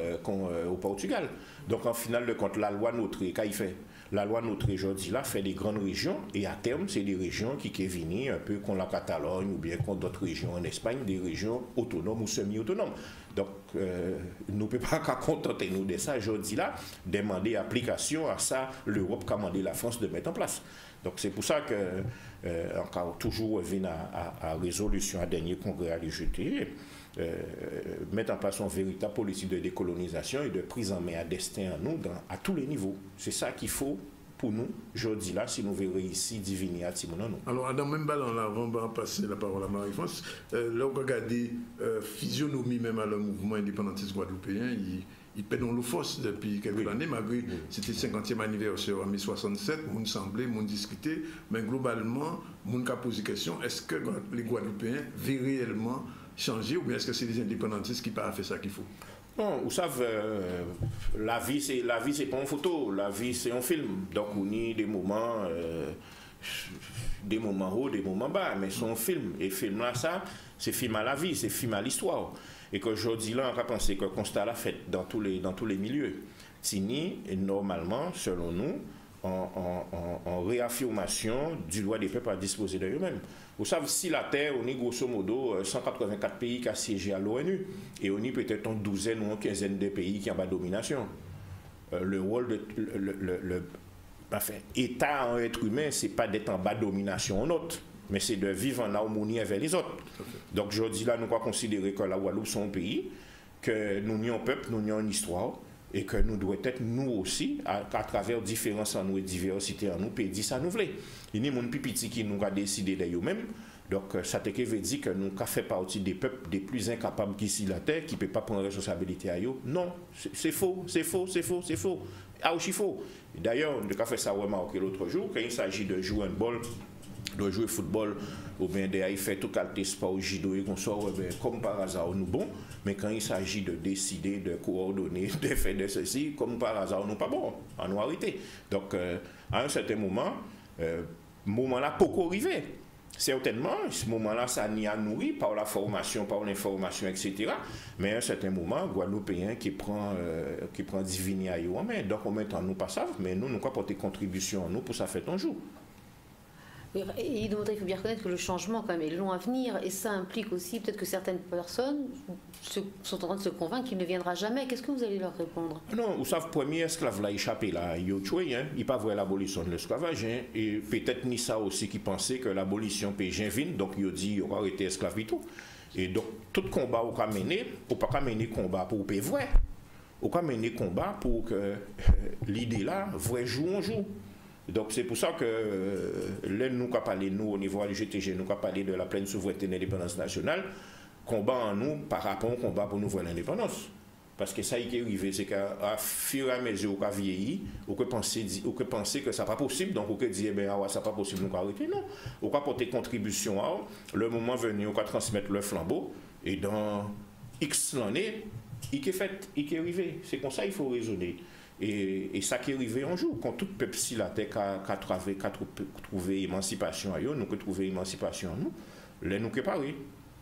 au Portugal. Donc en finale de compte, la loi Notre, qu'a fait la loi Notre aujourd'hui là fait des grandes régions et à terme c'est des régions qui viennent un peu comme la Catalogne ou bien comme d'autres régions en Espagne, des régions autonomes ou semi-autonomes. Donc nous ne pouvons pas contenter nous de ça aujourd'hui là, demander application à ça l'Europe qui a demandé la France de mettre en place. Donc c'est pour ça que encore toujours revient à résolution à dernier congrès à l'UGT, mettre en place une véritable politique de décolonisation et de prise en main à destin à nous à tous les niveaux. C'est ça qu'il faut pour nous, aujourd'hui là, si nous voulons réussir diviner à Timon. Alors, dans le même ballon là, on va passer la parole à Marie-France. Là, on regarde physionomie même à le mouvement indépendantiste guadeloupéen, il paie dans l'eau force depuis quelques années, malgré c'était 50e anniversaire en 1967, on semblait, on discutait, mais globalement, on a posé la question, est-ce que les Guadeloupéens vont réellement changer ou bien est-ce que c'est les indépendantistes qui n'ont pas fait ça qu'il faut? Non, vous savez, la vie c'est pas une photo, la vie c'est un film. Donc on a des moments hauts, des moments bas, mais c'est un film. Et film là, ça, c'est film à la vie, c'est film à l'histoire. Et qu'aujourd'hui là, on va penser que le constat l'a fait dans tous les milieux. Tini est normalement, selon nous, en réaffirmation du droit des peuples à disposer de eux-mêmes. Vous savez, si la Terre, on est grosso modo 184 pays qui ont siégé à l'ONU, et on est peut-être une douzaine ou une quinzaine de pays qui ont pas de domination. Le rôle de État en être humain, c'est pas d'être en bas de domination en autre, mais c'est de vivre en harmonie avec les autres. Donc aujourd'hui là, nous pouvons considérer que la Guadeloupe sont un pays, que nous n'y avons un peuple, nous n'y avons une histoire, et que nous devons être nous aussi, à travers différence en nous et diversité en nous, puis dire ça nous voulons. Il y a des gens qui nous ont décidé de nous-mêmes. Donc, ça veut dire que nous avons fait partie des peuples les plus incapables qu'ici la terre, qui ne peuvent pas prendre responsabilité à eux. Non, c'est faux, c'est faux, c'est faux, c'est faux. Ah, aussi faux. D'ailleurs, on a fait ça remarquer l'autre jour, quand il s'agit de jouer un ball, de jouer football, ou bien de faire tout qualité sport, judo et qu'on sort, comme par hasard, nous bon, mais quand il s'agit de décider, de coordonner, de faire de ceci, comme par hasard, nous pas bon, en nous arrêter. Donc, à un certain moment, moment-là, beaucoup arrivé. Certainement, ce moment-là, ça n'y a nourri par la formation, par l'information, etc. Mais à un certain moment, Guadeloupéen qui prend diviner à eux en main. Donc, en même temps, nous pas savons, mais nous, nous avons apporté contribution à nous pour ça fait un jour. Et il faut bien reconnaître que le changement quand même est long à venir et ça implique aussi peut-être que certaines personnes sont en train de se convaincre qu'il ne viendra jamais. Qu'est-ce que vous allez leur répondre? Non, vous savez, le premier esclave l'a échappé là, il a tué, hein, il pas vrai l'abolition de l'esclavage, hein, et peut-être ni ça aussi qui pensait que l'abolition péjin vine, donc il a dit il aura arrêté l'esclave et tout. Et donc tout combat au mener, ou pas mener combat pour payer vrai, au mener combat pour que l'idée là, vrai jour en jour. Donc c'est pour ça que là nous avons parlé, nous au niveau du GTG, nous avons parlé de la pleine souveraineté et de l'indépendance nationale, combat en nous par rapport au combat pour nous voir l'indépendance. Parce que ça qui est arrivé, c'est qu'à fur et à mesure qu'on vieillit, on peut penser que ça n'est pas possible, donc on peut dire, ben, ah, ça n'est pas possible, nous allons arrêter. Non, on peut apporter contribution à le moment venu, on peut transmettre le flambeau, et dans X l'année, il est fait, il est arrivé. C'est comme ça qu'il faut raisonner. Et ça qui est arrivé un jour, quand tout peuple si la terre a trouvé émancipation à eux, nous avons trouvé émancipation à nous, là nous préparés.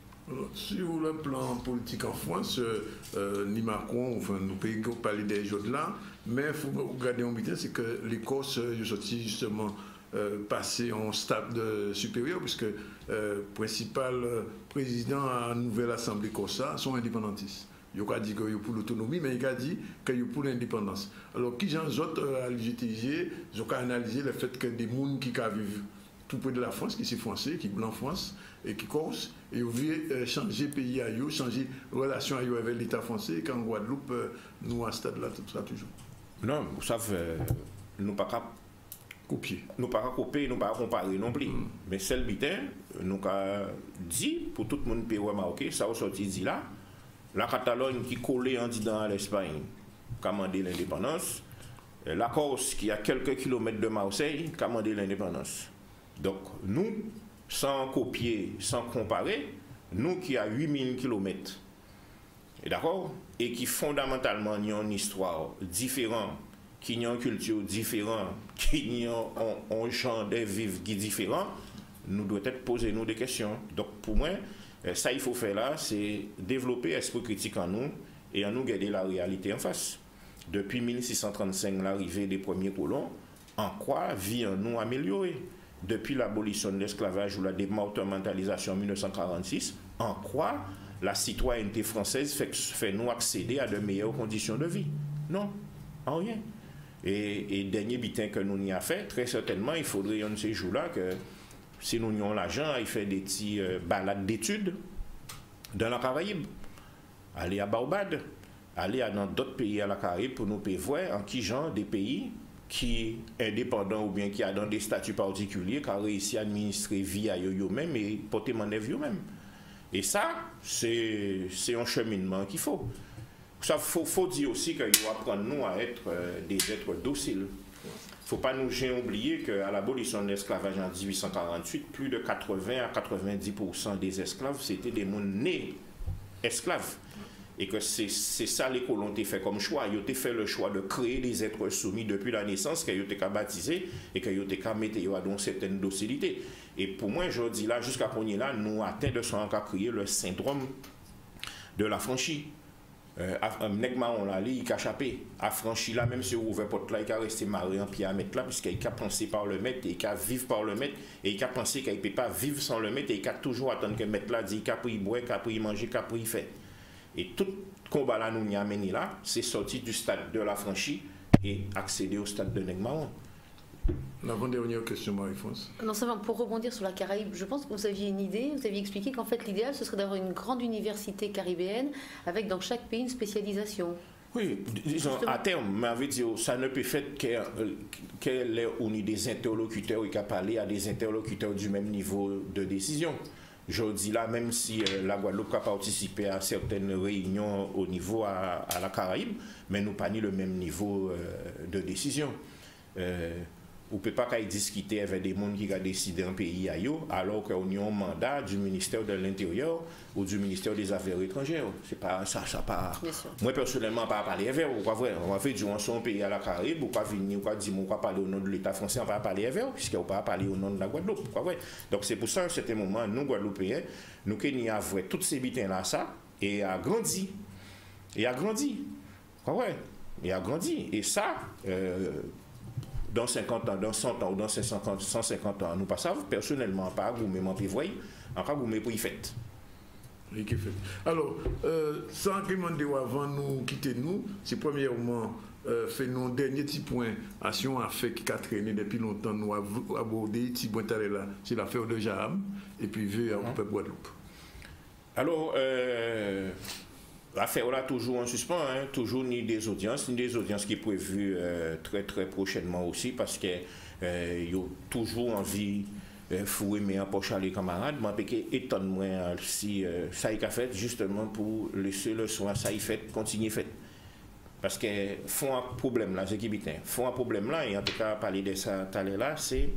Sur le plan politique en France, ni Macron, enfin nous pouvons parler des choses là, mais il faut regarder en bien, c'est que l'Écosse est sorti justement passé en stade supérieur, puisque le principal président à la nouvelle Assemblée écossaise sont indépendantistes. Il a dit qu'il y a pour l'autonomie, mais il a dit qu'il y a pour l'indépendance. Alors, qui j'en autres à l'UGTG, ils ont analysé le fait que des gens qui vivent tout près de la France, qui sont français, qui sont en France et qui corse, et ils veulent changer pays à eux, changer relation à eux avec l'État français, et qu'en Guadeloupe, nous à ce stade-là, tout ça toujours. Non, vous savez, nous ne pouvons pas copier. Nous ne pouvons pas copier, nous ne pouvons pas comparer non plus. Mais celle bitin, nous avons dit, pour tout le monde peut remarquer, ça a sorti dit là, la Catalogne qui collait en dedans à l'Espagne, commandé l'indépendance. La Corse qui a quelques kilomètres de Marseille, commandé l'indépendance. Donc nous, sans copier, sans comparer, nous qui a 8000 kilomètres, d'accord, et qui fondamentalement ont une histoire différente, qui ont une culture différente, qui ont un champ de vivre qui est différent, nous devons être poser nous des questions. Donc pour moi, ça il faut faire là, c'est développer l'esprit critique en nous et en nous garder la réalité en face. Depuis 1635, l'arrivée des premiers colons, en quoi vie en nous améliorée? Depuis l'abolition de l'esclavage ou la démortementalisation en 1946, en quoi la citoyenneté française fait nous accéder à de meilleures conditions de vie? Non, en rien. Et dernier bitin que nous n'y a fait, très certainement, il faudrait un de ces jours-là que si nous avons l'argent, il fait des petits balades d'études dans la Caraïbe. Aller à Barbade, aller dans d'autres pays à la Caraïbe pour nous voir en qui genre des pays qui indépendants ou bien qui a dans des statuts particuliers, qui a réussi à administrer vie à eux-mêmes et porter manœuvre eux-mêmes. Et ça, c'est un cheminement qu'il faut. Ça, faut dire aussi qu'il faut apprendre nous à être des êtres dociles. Il ne faut pas nous oublier qu'à l'abolition de l'esclavage en 1848, plus de 80 à 90% des esclaves, c'était des gens nés esclaves. Et que c'est ça les colons ont fait comme choix. Ils ont fait le choix de créer des êtres soumis depuis la naissance, qu'ils ont baptisé et qu'ils ont mis à une certaine docilité. Et pour moi, je dis là, jusqu'à qu'on y est là, nous atteignons de son cas créer le syndrome de l'affranchi. Negma on l'a dit, il a échappé, affranchi là, même si on ouvre porte là, il a resté marré en pied à mettre là, puisqu'il a pensé par le maître, et il a vivre par le maître, et il a pensé qu'il ne peut pas vivre sans le maître, et il a toujours attendu que le maître là dit qu'il a pris boire, qu'il a pris manger, qu'il a pris fait. Et tout combat là nous y a mené là, c'est sorti du stade de l'affranchi et accéder au stade de Negma. L'avant-dernière question, Marie-France. Non, ça va, pour rebondir sur la Caraïbe, je pense que vous aviez une idée, vous aviez expliqué qu'en fait l'idéal ce serait d'avoir une grande université caribéenne avec dans chaque pays une spécialisation. Oui, disons à terme, mais on veut dire, ça ne peut faire qu'elle ait des interlocuteurs et qu'à parler à des interlocuteurs du même niveau de décision. Je dis là, même si la Guadeloupe a participé à certaines réunions au niveau à la Caraïbe, mais nous pas ni le même niveau de décision. On ne peut pas discuter avec des gens qui ont décidé un pays alors qu'on a un mandat du ministère de l'Intérieur ou du ministère des Affaires étrangères. C'est pas ça, pas. Moi personnellement, pas parler avec eux. On va faire du son pays à la Caraïbe, ou pas venir, ou pas dire, on va parler au nom de l'État français, on va parler avec eux, puisqu'on ne va pas parler au nom de la Guadeloupe. Donc c'est pour ça qu'à certain moment, nous Guadeloupéens, nous qui avons tous ces bitins là, ça, et a grandi. Et a grandi. Et a grandi. Et ça, dans 50 ans, dans 100 ans ou dans 150 ans, nous pas savons personnellement, pas gourmet, mais voyez, en cas gourmet pour y fait. Oui, qui fait. Alors, sans demander avant nous quitter nous, c'est premièrement fait nos derniers petits points action à fait qui a traîné depuis longtemps nous aborder petit point là, c'est l'affaire de Jaham et puis vu un peu Guadeloupe. Alors l'affaire là toujours en suspens, toujours ni des audiences qui est prévues très très prochainement aussi parce que y a toujours envie fouiller mes poche à les camarades, mais étonne-moi si ça y a fait justement pour laisser le soin, ça y fait, continuer fait. Parce que font un problème là, c'est qui bitin. Font un problème là, et en tout cas parler de ça tout à l'heure là, c'est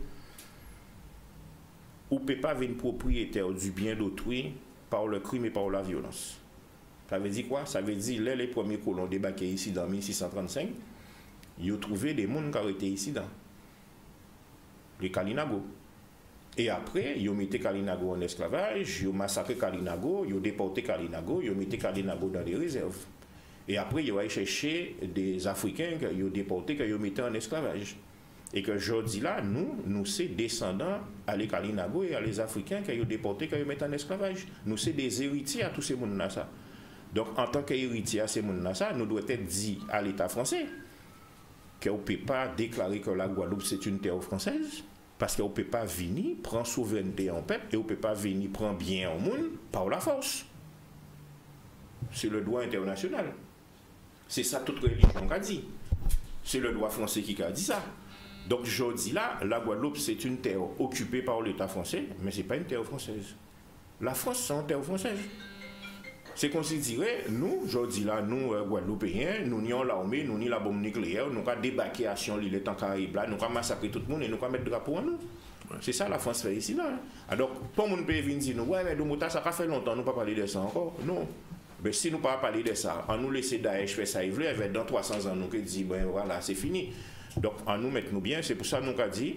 ou peut pas venir propriétaire du bien d'autrui par le crime et par la violence. Ça veut dire quoi? Ça veut dire les premiers colons débarqués ici dans 1635, ils ont trouvé des gens qui ont été ici dans les Kalinago. Et après, ils ont mis Kalinago en esclavage, ils ont massacré Kalinago, ils ont déporté Kalinago, ils ont mis Kalinago dans des réserves. Et après, ils ont cherché des Africains qu'ils ont déportés, qu'ils ont mis en esclavage. Et que aujourd'hui là, nous sommes descendants à les Kalinago et à les Africains qu'ils ont déportés, qu'ils ont mis en esclavage. Nous sommes des héritiers à tous ces gens-là. Donc, en tant qu'héritier à ces gens-là, nous devons être dit à l'État français qu'on ne peut pas déclarer que la Guadeloupe c'est une terre française. Parce qu'on ne peut pas venir prendre souveraineté en peuple et on ne peut pas venir prendre bien au monde par la force. C'est le droit international. C'est ça toute religion qui a dit. C'est le droit français qui a dit ça. Donc je dis là, la Guadeloupe c'est une terre occupée par l'État français, mais ce n'est pas une terre française. La France c'est une terre française. C'est considéré, nous, je dis là, nous, Guadeloupéens, nous n'y avons l'armée, nous n'y la bombe nucléaire, nous avons débarqué à Sion, l'île en Caraïbe, nous avons massacré tout le monde et nous avons mettre drapeau en nous. Ouais. C'est ça la France fait ici là. Alors, pour mon pays venir dire, ouais, mais Doumouta, ça n'a pas fait longtemps, nous ne pas parler de ça encore. Non. Mais si nous ne pas parler de ça, on nous laisser Daesh faire ça, il veut, dans 300 ans, nous qui dit, ben voilà, c'est fini. Donc, en nous mettre nous bien, c'est pour ça que nous avons dit,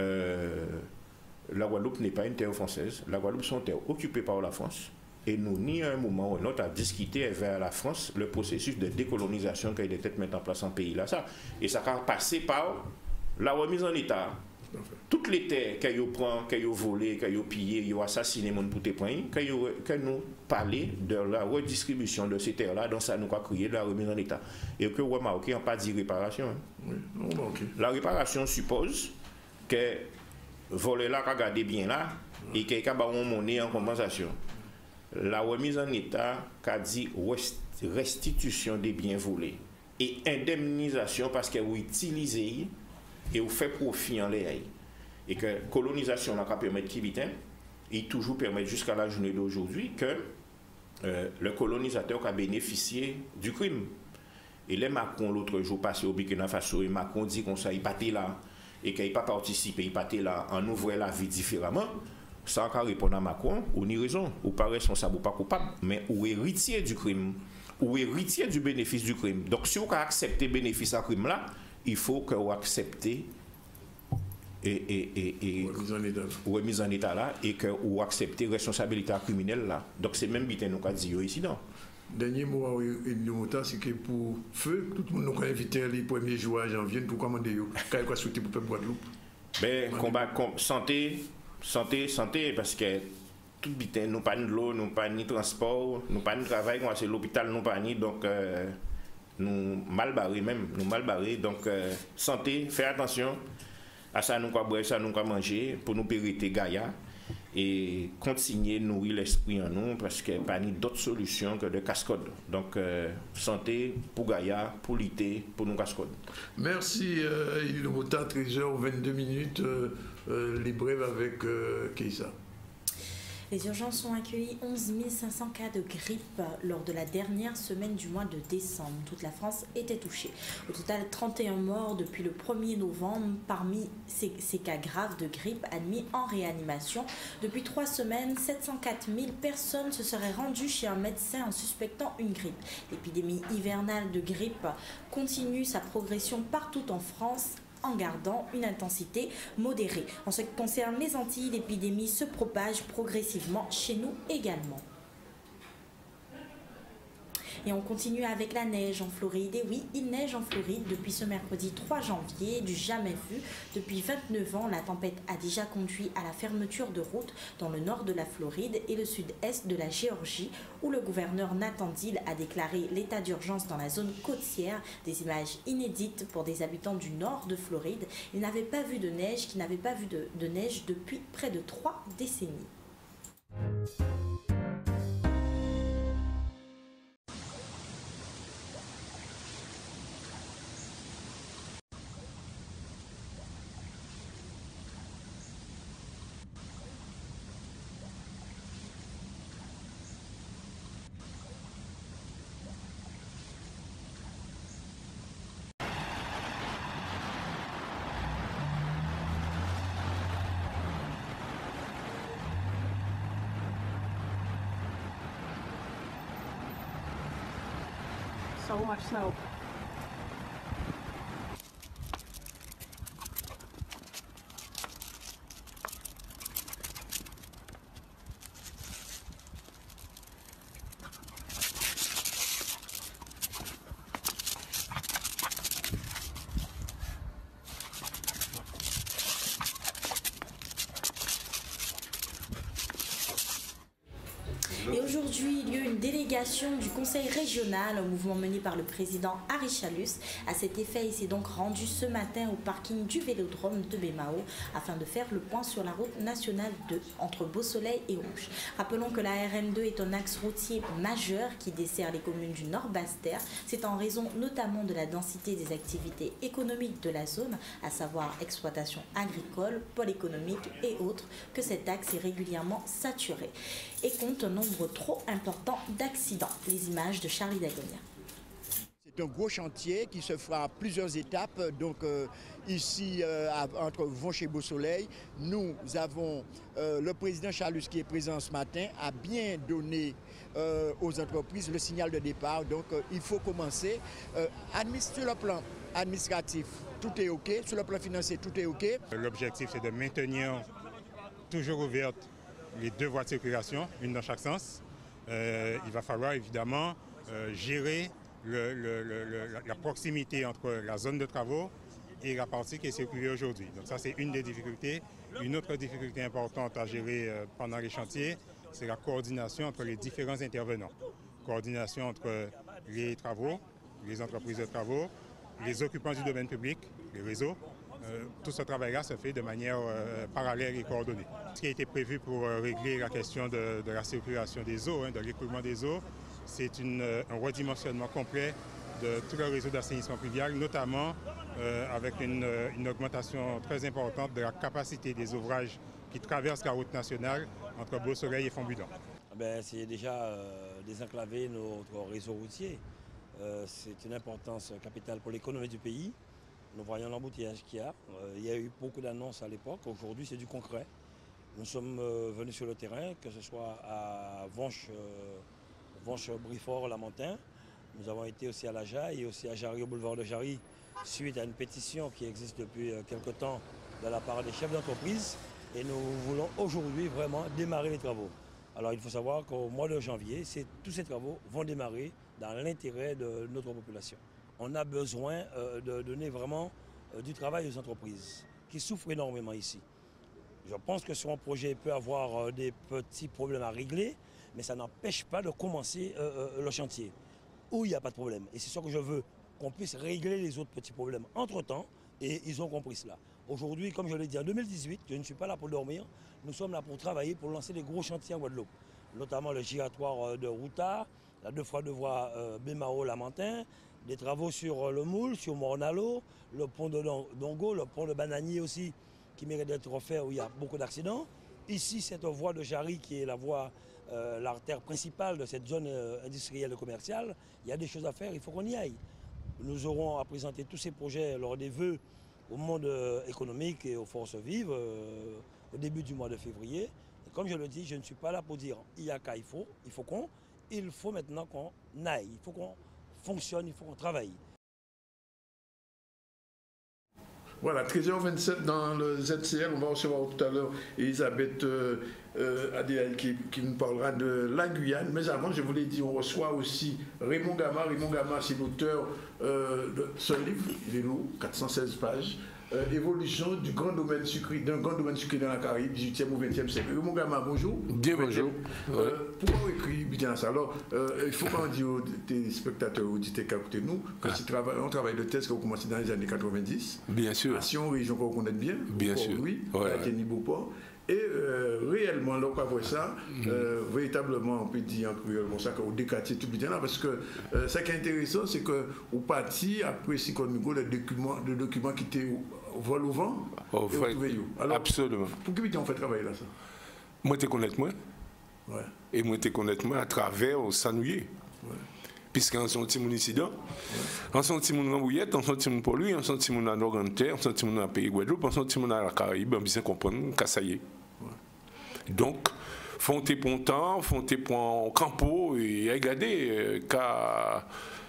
la Guadeloupe n'est pas une terre française, la Guadeloupe est une terre occupée par la France. Et nous, ni à un moment ou un autre, à discuter vers la France le processus de décolonisation qui a été mis en place en pays là. Ça. Et ça a passé par la remise en état. Toutes les terres qu'ils prennent, qu'ils volent, qu'ils pillent, qu'ils assassinent les gens pour tes points, qu'ils nous parlent de la redistribution de ces terres-là, donc ça nous a créé de la remise en état. Et que vous remarquez, on n'a pas dit réparation. Oui, okay. La réparation suppose que voler là, regardez bien là, et qu'il y a une monnaie en compensation. La remise en état qu'a dit restitution des biens volés et indemnisation parce que vous utilisez et vous faites profit en l'air. Et que colonisation n'a qu'à permettre qui bitin et toujours permettre jusqu'à la journée d'aujourd'hui que le colonisateur a bénéficié du crime. Et les Macron l'autre jour passé au Burkina Faso et Macron dit qu'on ça il partait là et qu'il n'a pas participé, il partait là en ouvrait la vie différemment. Sans qu'à répondre à Macron, ou ni raison, ou pas responsable ou pas coupable, mais ou héritier du crime, ou héritier du bénéfice du crime. Donc si vous acceptez le bénéfice du crime là, il faut que vous acceptez remise en état là et que vous acceptez responsabilité criminelle là. Donc c'est même bien nous qu'a dit ici non. Dernier mot c'est que pour feu, tout le monde nous a invité les premiers jours à janvier pour commander yo. Qu'est-ce que souhaiter pour peuple Guadeloupe? Ben combat santé, parce que tout bitin, nous pas de l'eau, nous pas ni transport, nous pas de travail, c'est l'hôpital, nous pas ni, donc nous mal barrés, donc santé, faites attention à ça, nous quoi boire, ça nous quoi manger, pour nous périter Gaïa, et continuer à nourrir l'esprit en nous parce qu'il n'y a pas d'autre solution que de cascade. Donc, santé pour Gaïa, pour l'été, pour nos cascades. Merci, il est le Mota, 13h22, les brèves avec Keïssa. Les urgences ont accueilli 11 500 cas de grippe lors de la dernière semaine du mois de décembre. Toute la France était touchée. Au total, 31 morts depuis le 1er novembre parmi ces cas graves de grippe admis en réanimation. Depuis 3 semaines, 704 000 personnes se seraient rendues chez un médecin en suspectant une grippe. L'épidémie hivernale de grippe continue sa progression partout en France, en gardant une intensité modérée. En ce qui concerne les Antilles, l'épidémie se propage progressivement chez nous également. Et on continue avec la neige en Floride. Et oui, il neige en Floride depuis ce mercredi 3 janvier, du jamais vu. Depuis 29 ans, la tempête a déjà conduit à la fermeture de routes dans le nord de la Floride et le sud-est de la Géorgie, où le gouverneur Nathan Deal a déclaré l'état d'urgence dans la zone côtière. Des images inédites pour des habitants du nord de Floride. Ils n'avaient pas vu de neige, qui n'avaient pas vu de neige depuis près de 3 décennies. So much snow. Et aujourd'hui, il y a eu une délégation du Conseil régional, un mouvement mené par le président Harry Chalus. À cet effet, il s'est donc rendu ce matin au parking du Vélodrome de Bémao afin de faire le point sur la route nationale 2 entre Beau-Soleil et Rouge. Rappelons que la RN2 est un axe routier majeur qui dessert les communes du Nord Basse-Terre. C'est en raison notamment de la densité des activités économiques de la zone, à savoir exploitation agricole, pôle économique et autres, que cet axe est régulièrement saturé et compte un nombre trop important d'accidents. Les images de Charlie Dagonia. C'est un gros chantier qui se fera à plusieurs étapes. Donc ici, entre Vonche et Beau-Soleil, nous avons le président Chalus qui est présent ce matin, a bien donné aux entreprises le signal de départ. Donc il faut commencer. Sur le plan administratif, tout est OK. Sur le plan financier, tout est OK. L'objectif, c'est de maintenir toujours ouvertes les 2 voies de circulation, une dans chaque sens. Il va falloir évidemment gérer la proximité entre la zone de travaux et la partie qui est circulée aujourd'hui. Donc ça, c'est une des difficultés. Une autre difficulté importante à gérer pendant les chantiers, c'est la coordination entre les différents intervenants. Coordination entre les travaux, les entreprises de travaux, les occupants du domaine public, les réseaux. Tout ce travail-là se fait de manière parallèle et coordonnée. Ce qui a été prévu pour régler la question de la circulation des eaux, de l'écoulement des eaux, c'est un redimensionnement complet de tout le réseau d'assainissement pluvial, notamment avec une augmentation très importante de la capacité des ouvrages qui traversent la route nationale entre Beau-Soleil et Font-Budan. C'est déjà désenclaver notre réseau routier. C'est une importance capitale pour l'économie du pays. Nous voyons l'embouteillage qu'il y a. Il y a eu beaucoup d'annonces à l'époque. Aujourd'hui, c'est du concret. Nous sommes venus sur le terrain, que ce soit à Vonche, Brifort, Lamentin. Nous avons été aussi à la Jaille et aussi à Jarry, au boulevard de Jarry, suite à une pétition qui existe depuis quelque temps de la part des chefs d'entreprise. Et nous voulons aujourd'hui vraiment démarrer les travaux. Alors il faut savoir qu'au mois de janvier, tous ces travaux vont démarrer dans l'intérêt de notre population. On a besoin de donner vraiment du travail aux entreprises qui souffrent énormément ici. Je pense que sur un projet, il peut y avoir des petits problèmes à régler, mais ça n'empêche pas de commencer le chantier où il n'y a pas de problème. Et c'est ça que je veux, qu'on puisse régler les autres petits problèmes entre-temps, et ils ont compris cela. Aujourd'hui, comme je l'ai dit, en 2018, je ne suis pas là pour dormir. Nous sommes là pour travailler, pour lancer des gros chantiers en Guadeloupe, notamment le giratoire de Routa, la 2x2 voies Bémao-Lamentin, des travaux sur le Moule, sur Mornalo, le pont de Dongo, le pont de Bananier aussi, qui mérite d'être refait où il y a beaucoup d'accidents. Ici, cette voie de Jarry qui est l'artère principale de cette zone industrielle et commerciale. Il y a des choses à faire, il faut qu'on y aille. Nous aurons à présenter tous ces projets lors des vœux au monde économique et aux forces vives au début du mois de février. Et comme je le dis, je ne suis pas là pour dire il y a qu'à, il faut maintenant qu'on aille, il faut qu'on fonctionne, il faut qu'on travaille. Voilà, 13h27 dans le ZCL, on va recevoir tout à l'heure Elisabeth Adéal qui nous parlera de la Guyane. Mais avant, je voulais dire, on reçoit aussi Raymond Gama. Raymond Gama, c'est l'auteur de ce livre, il est lourd, 416 pages. Évolution d'un grand domaine sucré dans la Caraïbe, 18e ou 20e siècle. Raymond Gama, bonjour. Bien, bonjour. Pourquoi on écrit bien ça? Alors, il faut pas dire aux téléspectateurs, auditeurs qui écoutent nous, que on travaille de thèse qui a commencé dans les années 90. Bien sûr. À Sion, région qu'on connaît bien. Bien sûr. Oui, à Kenny-Beauport. Et réellement, là, on voit ça, véritablement, on peut dire en créole, bon, ça, au décatier tout bien là, parce que ce qui est intéressant, c'est qu'au parti, après, si on a le document qui était vol au vent, alors, absolument. Pour qui on fait travailler là, ça? Moi, te connais moi. Ouais. Et moi, te connais moi à travers au Sanouillé. Ouais. Puisqu'on sont petit incident, on sont petit en Bouillette, on sont petit pour lui, on sont petit en Norgantais, on sont petit en pays Guadeloupe, on sont petit en la Caraïbe, on bien comprendre qu'à ça y est. Donc, font tes pontants, font tes points campo et regardez qu'à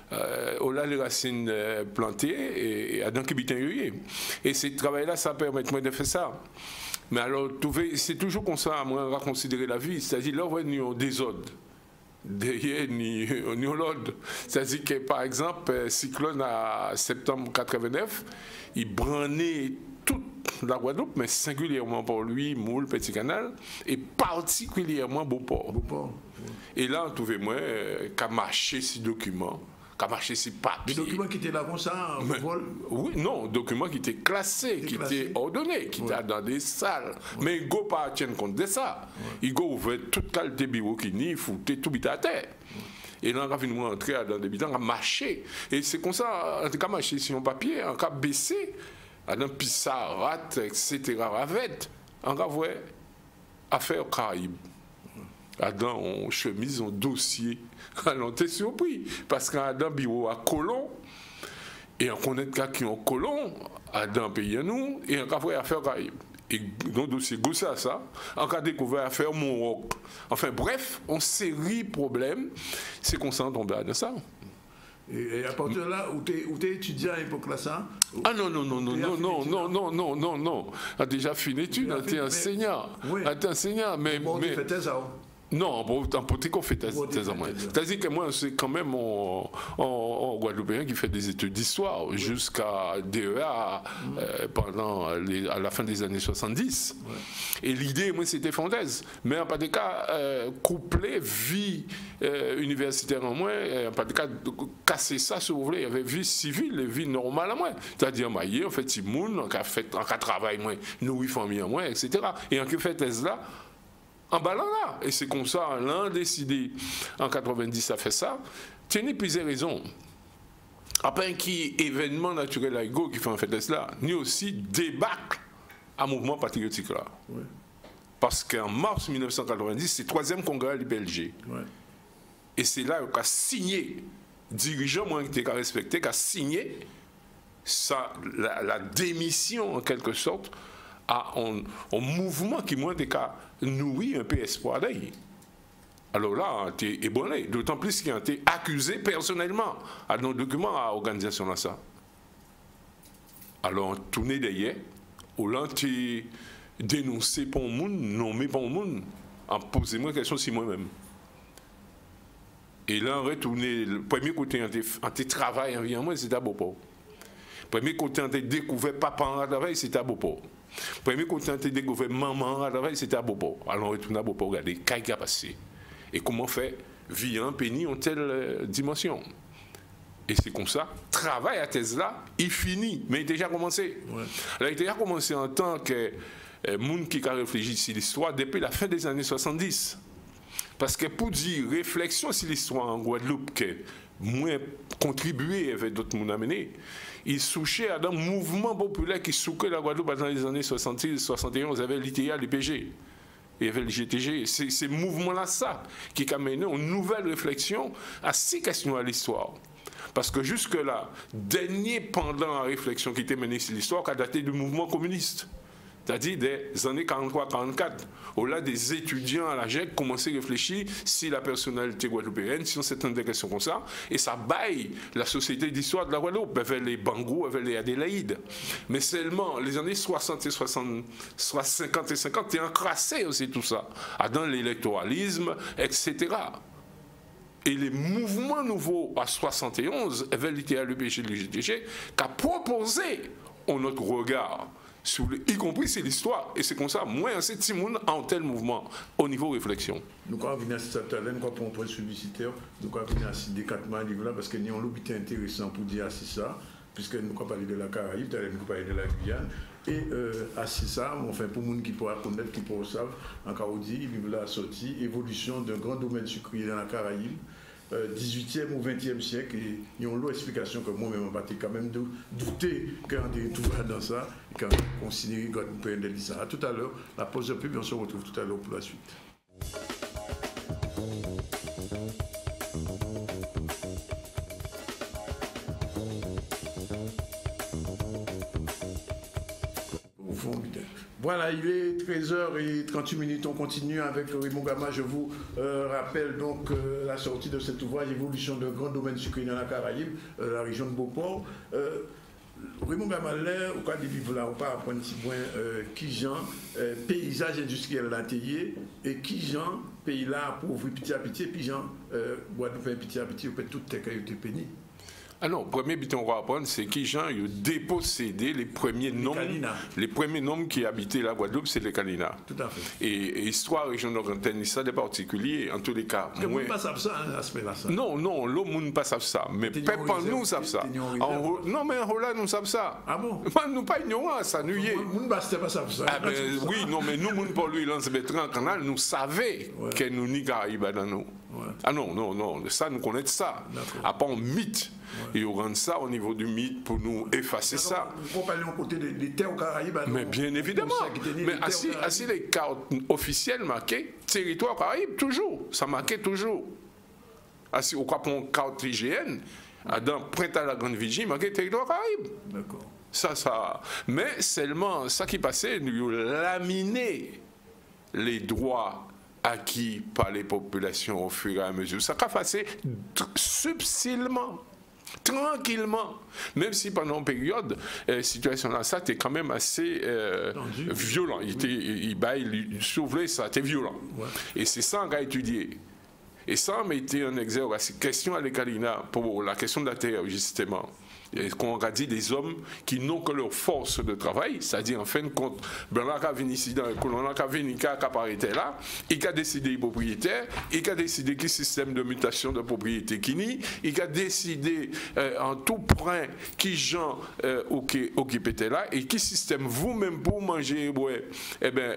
au là les racines plantées et à dans qui bitin yoyé. Et ce travail-là, ça permet de faire ça. Mais alors, c'est toujours comme ça, moi, on va considérer la vie, c'est-à-dire là, on va nous désordre. Derrière ni l'autre. C'est-à-dire que, par exemple, cyclone à septembre 89, il branait toute la Guadeloupe, mais singulièrement pour lui, Moule, Petit Canal, et particulièrement Beauport. Et là, on trouvait moi qu'à marcher ces documents, qu'à marcher ces papiers. Des documents qui étaient là comme ça, en vol? Oui, non, documents qui étaient classés, qui étaient ordonnés, qui étaient dans des salles. Mais il ne faut pas tenir compte de ça. Il faut ouvrir toute qualité de bureau qui n'y foutait tout bit à terre. Et là, on a vu nous entrer dans des bidons, on a marché. Et c'est comme ça, on a marché sur un papier, on a baissé, on a pissard, rat, etc. Ravette. On a vu affaire Caraïbe. Dans on chemise, on dossier. Alors, on est surpris. Parce qu'on a dans le bureau à Colomb, et on connaît des cas qui ont Colomb, dans le pays à nous, et on a fait affaire Caraïbe. Et dans le dossier Gossa, ça, on a découvert affaire Monroc. Enfin, bref, on série de problèmes, c'est qu'on s'en tombe dans ça. Et à partir de là, où tu es étudiant à l'époque là, ça? Ah non. On a déjà fait une étude, on était enseignant. Mais. Non, on peut qu'on fait thèse en moins. C'est-à-dire que moi, c'est quand même en Guadeloupéen qui fait des études d'histoire jusqu'à DEA pendant à la fin des années 70. Ouais. Et l'idée, moi, c'était fondaise. Mais en pas de cas, coupler vie universitaire en moins, en pas de cas, casser ça, si vous voulez. Il y avait vie civile et vie normale en moins. C'est-à-dire, on fait Timoun, on a travaillé moins, nourri famille en moins, etc. Et on fait thèse là. En ballant là, et c'est comme ça, l'un décidé en 90 à faire ça, tenez plusieurs raisons. Après qui événement naturel à Ego qui fait en fait cela, ni aussi débâcle à mouvement patriotique là. Ouais. Parce qu'en mars 1990, c'est le 3e congrès du BLG. Ouais. Et c'est là qu'a signé, dirigeant moins qui était respecté, qu'a signé la démission en quelque sorte à un mouvement qui moins des cas nourrit un peu espoir d'ailleurs. Alors là, on été ébranlé, d'autant plus qu'il a été accusé personnellement à nos documents à l'organisation là ça. Alors on tournait derrière, on a dénoncé pour le monde, nommé pour le monde, en posant moi question sur moi-même. Et là on retourné, le premier côté on été travail en moi, c'était à Beauport. Le premier côté on été découvert papa en travail, c'était à Beauport. Le premier côté on été découvert maman en travail, c'était à Beauport. Alors on retourne à Beauport, regarder qu'est-ce qui a passé. Et comment faire vivre un pays en telle dimension. Et c'est comme ça, travail à thèse là, il finit, mais il a déjà commencé. Ouais. Alors, il a déjà commencé en tant que monde qui a réfléchi sur l'histoire depuis la fin des années 70. Parce que pour dire réflexion sur l'histoire en Guadeloupe, qui est moins contribué avec d'autres mondes amenés, il souchait à un mouvement populaire qui souquait la Guadeloupe dans les années 70, 71, avec l'ITA, l'IPG. Il y avait le GTG. C'est ce mouvement-là, ça, qui a mené une nouvelle réflexion à 6 questions à l'histoire. Parce que jusque-là, dernier pendant la réflexion qui était menée sur l'histoire, qui a daté du mouvement communiste. C'est-à-dire des années 43-44, où là, des étudiants à la GEC commençaient à réfléchir si la personnalité guadeloupéenne, si on s'étend des questions comme ça, et ça baille la société d'histoire de la Guadeloupe, avec les Bangou, avec les Adélaïdes. Mais seulement, les années 60 et 50 et 50, c'est encrassé aussi tout ça, dans l'électoralisme, etc. Et les mouvements nouveaux à 71, avec l'ITA, l'UPG, le GTG, qui a proposé notre regard, y compris c'est l'histoire. Et c'est comme ça, moi, c'est Timoun en tel mouvement, au niveau réflexion. Nous, quand on vient à cette talent, quand on prend publicitaire, nous, quand on vient à ces décattements livres-là, parce que nous avons l'objet intéressant pour dire assez ça, puisque nous avons parlé de la Caraïbe, nous avons parlé de la Guyane, et assez ça, enfin, pour les gens qui pourraient connaître, qui pourraient savoir, en Caroudi, il vivent la sortie, évolution d'un grand domaine sucrier dans la Caraïbe, 18e ou 20e siècle, et il y a une longue explication que moi-même, je quand même douter quand on est tout dans ça, et quand on considère que nous pouvons dire ça. À tout à l'heure, la pause de pub, on se retrouve tout à l'heure pour la suite. Voilà, il est 13h38, on continue avec Raymond Gama. Je vous rappelle donc la sortie de cet ouvrage, Évolution d'un grand domaine sucrier dans la Caraïbe, la région de Beauport. Raymond Gama, au cas des vivres là, on part à un petit point qui genre paysage industriel là et qui genre pays là appauvri petit à petit, puis genre Guadeloupe petit à petit, on peut tout tes cailloux pénis. Ah non, premier but on va apprendre, c'est qui gens ont dépossédé les premiers noms qui habitaient la Guadeloupe, c'est les Kalina. Tout à fait. Et histoire région d'Orantène, ça des particuliers, en tous les cas. Le monde pas savent ça, l'aspect là. Non, le monde pas savent ça, mais pas nous savent ça. Non, mais en Hollande nous savent ça. Ah bon? Nous pas ignorants, ça nous y est. Le monde pas savent ça. Ah ben oui, non, mais nous, monde pour lui, lance en canal, nous savons que nous n'y Caraïbes dans nous. Ah non, ça nous connaissons ça. À part un mythe. Et on rend ça au niveau du mythe pour nous effacer ça. Il faut parler au côté des terres Caraïbes. Mais bien évidemment. Mais assis les cartes officielles marquées, territoire Caraïbe, toujours. Ça marquait toujours. Assis au cas pour une carte IGN, dans Printemps à la Grande Vigie, marqué territoire Caraïbe. D'accord. Ça. Mais seulement, ça qui passait, nous laminé les droits acquis par les populations au fur et à mesure. Ça a passé subtilement. Tranquillement, même si pendant une période, situation là, ça était quand même assez violent. Il soufflait, ça était violent. Ouais. Et c'est ça qu'on a étudié. Et ça m'a été un exergue à cette question à l'Ekalina, pour la question de la terre, justement. Qu'on a dit des hommes qui n'ont que leur force de travail, c'est-à-dire en fin de compte, Bernard a venu ici dans le colon, qui a venu qui apparaît là, il a décidé propriétaire, il a décidé quel système de mutation de propriété qui nie, il a décidé en tout point qui gens occupait là et qui système vous-même pour manger, eh bien,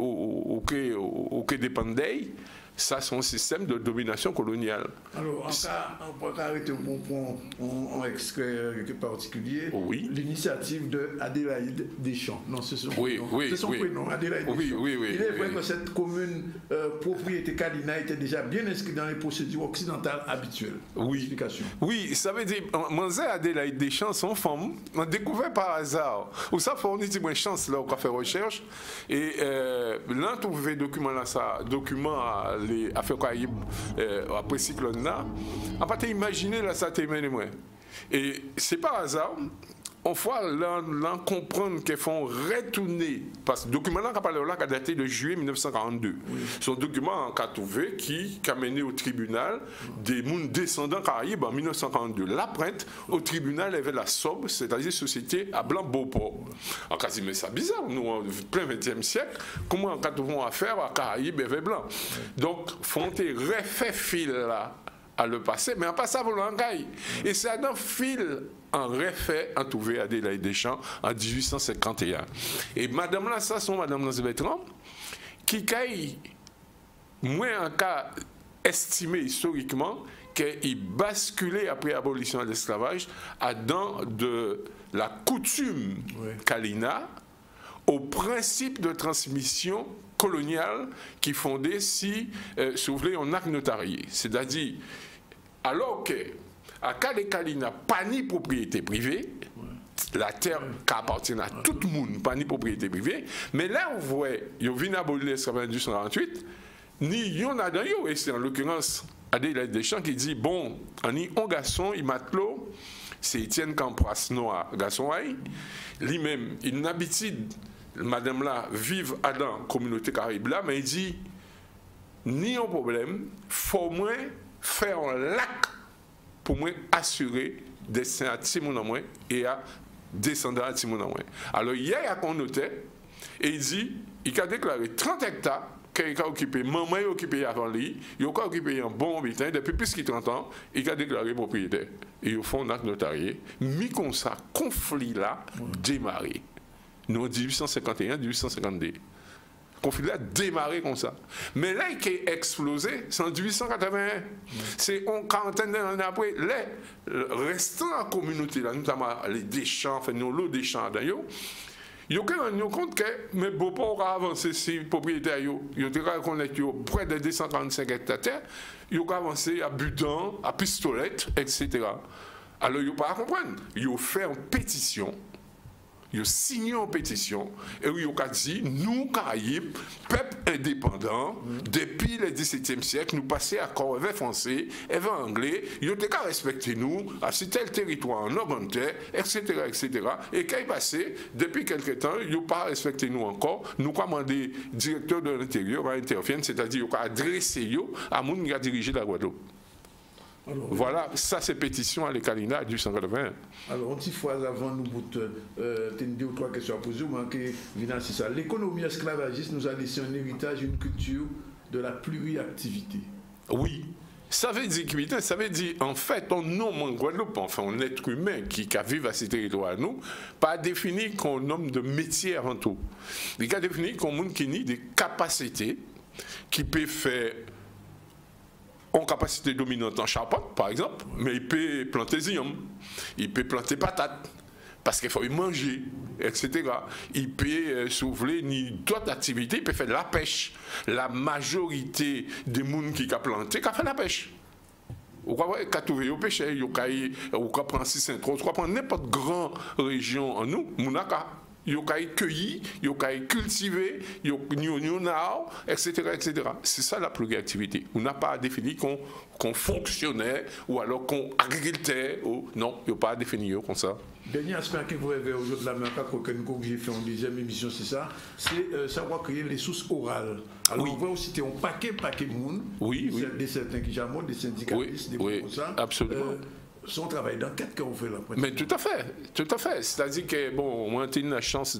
dépendait. Ça, c'est un système de domination coloniale. Alors, en cas arrêter on extrait particulier, oui. L'initiative de Adélaïde Deschamps. Non, c'est son prénom, Adélaïde Deschamps. Oui. Il est vrai que cette commune propriété Kalina était déjà bien inscrite dans les procédures occidentales habituelles. Oui. Explication. Oui, ça veut dire, moi, Adélaïde Deschamps, son femme, on a découvert par hasard. Ou ça, on a dit, une chance là, on a fait recherche. Et là, on a trouvé document à les affaires Caraïbes après cyclone là, on va t'imaginer là ça t'émène moi. Et c'est par hasard, on voit là comprendre qu'ils font retourner parce que le document là a daté de juillet 1942. Oui. C'est un document qu'a trouvé qui a mené au tribunal des descendants Caraïbes en 1942. La printe au tribunal avait la SOB, c'est-à-dire société à Blanc-Beauport. On a dit mais c'est bizarre, nous en plein 20e siècle, comment on a affaire à Caraïbes et Blanc. Donc font des refait fil là à le passer, mais en passant pour l'angaï. Et c'est un fil en réfait en trouvé Adélaïde Deschamps en 1851. Et madame là, ça sont madame Nancy Bertrand, qui caille, moins en cas estimé historiquement, qu'il basculait après l'abolition de l'esclavage dans de la coutume Kalina au principe de transmission coloniale qui fondait si vous voulez, un acte notarié. C'est-à-dire, alors que à Kalina, pas ni propriété privée, la terre qui appartient à tout le monde, pas ni propriété privée, mais là, vous voyez, il vient abolir l'esclavage en 1848, ni il y en a dans eux, et c'est en l'occurrence Adélaïde Deschamps qui dit, bon, on y a un garçon, il matelot, c'est Étienne Campras Noah, garçon, lui-même, il n'habite, madame là, vive à la communauté caraïbe là, mais il dit, ni un problème, faut moins faire un lac pour moi assurer destin à Timon et à descendant à Timon. Alors hier, il a connoté et il dit, il a déclaré 30 hectares qu'il a occupé, maman a occupé avant lui, il a occupé un bon habitant depuis plus de 30 ans, il a déclaré propriétaire. Et au fond, on a notarié, mis comme ça, conflit là, démarré. Nous, en 1851-1852. Conflit a démarré comme ça. Mais là, il a explosé, c'est en 1881. C'est une quarantaine d'années après. Les restants en communauté, là, notamment les Deschamps, enfin, nos lots Deschamps d'ailleurs, ils ont rendu compte que mes beaux-parents ont avancé si propriétaires, ils ont reconnaître près de 245 hectares de terre, ils ont avancé à Budan, à Pistolette, etc. Alors, ils n'ont pas à comprendre. Ils ont fait une pétition. Ils ont signé une pétition et ils ont dit, nous, Caraïbes, peuple indépendant, depuis le XVIIe siècle, nous passons à accord avec français, avec anglais, ils ont qu'à respecter nous, à ce tel territoire en augmentait, etc., etc. Et quand il passé, depuis quelque temps, ils n'ont pas respecté nous encore, nous commandé directeur de l'intérieur à intervenir, c'est-à-dire qu'ils ont adressé à monde qui a dirigé la Guadeloupe. Alors, voilà, ça c'est pétition à l'Ekalina du 180. Alors, une petite fois avant, nous avons deux ou trois questions à poser. C'est ça. L'économie esclavagiste nous a laissé un héritage, une culture de la pluriactivité. Oui. Ça veut dire, ça veut dire, en fait, on nomme en Guadeloupe, enfin, un être humain qui vit à ces territoires, nous, pas défini comme homme de métier avant tout. Il a défini comme un qui a des capacités qui peut faire en capacité dominante en charpente, par exemple, mais il peut planter zium, il peut planter patate, parce qu'il faut y manger, etc. Il peut s'ouvrir ni d'autres activités, il peut faire de la pêche. La majorité des gens qui ont planté, qui ont fait la pêche. Vous voyez, quand vous avez pêché, vous pouvez prendre 6 vous pouvez prendre n'importe quelle grande région en nous, ils ont cueilli, ils ont cultivé, ils ont etc. etc. C'est ça la pluriactivité. On n'a pas défini qu'on fonctionnait ou alors qu'on agricultait. Non, il n'y a pas défini comme ça. Dernier aspect que vous avez aujourd'hui, la macaque que j'ai fait en deuxième émission, c'est ça, c'est savoir créer les sources orales. Alors on va aussi un paquet de monde, des certains qui jamont, des syndicalistes, des gens comme ça. Absolument. Son travail d'enquête qu'on fait là. Mais tout à fait. C'est-à-dire que, bon, moi, j'ai eu la chance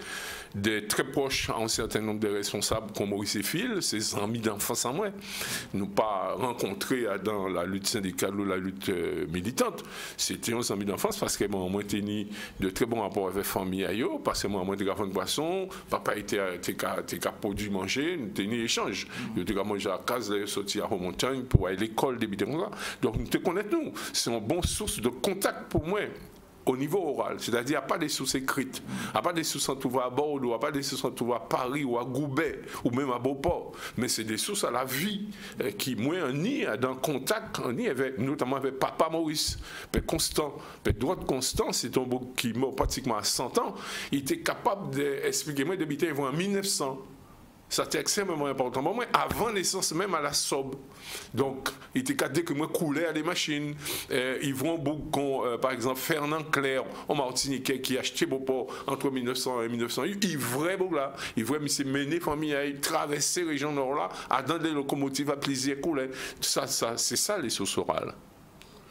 d'être très proche à un certain nombre de responsables comme Maurice Phil, ses amis d'enfance en moi. Nous pas rencontrés dans la lutte syndicale ou la lutte militante. C'était nos amis d'enfance parce que moi, j'ai eu de très bons rapports avec la famille Ayo, parce que moi, j'ai gardé de poisson, papa était produit manger, nous avons eu échange. Nous avons mangé à casa, sorti à Montagne pour aller à l'école, des bidons là. Donc, nous te connaissons, nous. C'est un bon source de contact pour moi au niveau oral, c'est-à-dire qu'il n'y a pas des sources écrites, il n'y a pas des sources en trouver à Bordeaux, il n'y a pas des sources en trouver à Paris ou à Goubet ou même à Beauport, mais c'est des sources à la vie qui, moi, on y a dans contact, on y avait, notamment avec Papa Maurice, Père Constant, Père Droit Constant, c'est un beau qui est mort pratiquement à 100 ans, il était capable d'expliquer moi d'habiter en 1900. Ça c'était extrêmement important pour moi, avant naissance même à la SOB. Donc, il était qu'à dire que moi coulais à des machines. Ils vont beaucoup, par exemple, Fernand Clair, en Martinique, qui a acheté Beauport entre 1900 et 1908. Il vrai beau là. Il vrai, mais c'est mené famille à traverser la région nord là, à dans des locomotives à plaisir couler. C'est ça les sources orales.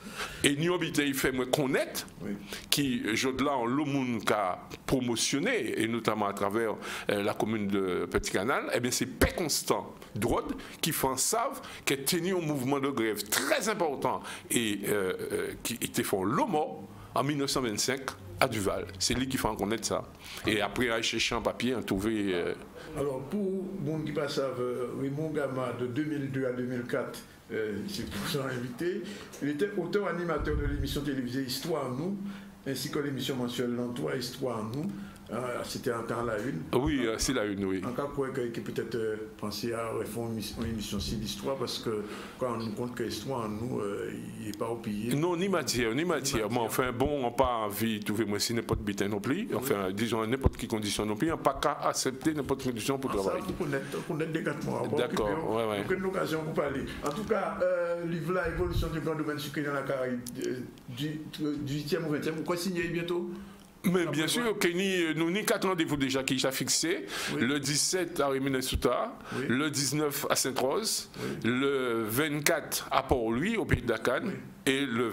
Et nous habitons, il fait moi connaître, qui, je là, en l'homme qui a promotionné, et notamment à travers la commune de Petit Canal, eh bien c'est Paix Constant Drôde qui fait en savent qui a tenu un mouvement de grève très important et qui était fait l'homo en 1925 à Duval. C'est lui qui fait en connaître ça. Et après, à chercher un papier, on trouvé. Alors, pour les gens qui passent Raymond Gama de 2002 à 2004, c'est pour ça invité. Il était auteur-animateur de l'émission télévisée Histoire nous, ainsi que l'émission mensuelle L'Entour Histoire nous. C'était en temps la une. Oui, c'est la une, oui. En cas quoi que peut-être penser à refaire une émission sur l'histoire parce que quand on nous compte que l'histoire nous, il n'est pas au pays. Non, ni matière. Mais enfin, bon, on n'a pas envie de trouver moi si n'importe bitin non plus. Enfin, disons n'importe quelle condition non plus. On n'a pas qu'à accepter n'importe quelle condition pour travailler. Ça, pour connaître des 4 mois. D'accord, ouais. Donc, une occasion pour parler. En tout cas, livre la évolution du grand domaine sucré dans la Caraïbe du 8e au 20e. Pourquoi signer bientôt? Mais bien sûr, nous avons 4 rendez-vous déjà qui sont fixés. Oui. Le 17 à Réminé-Souta, oui. Le 19 à Sainte-Rose, oui. Le 24 à Port-Louis, au pays de Dakar, et le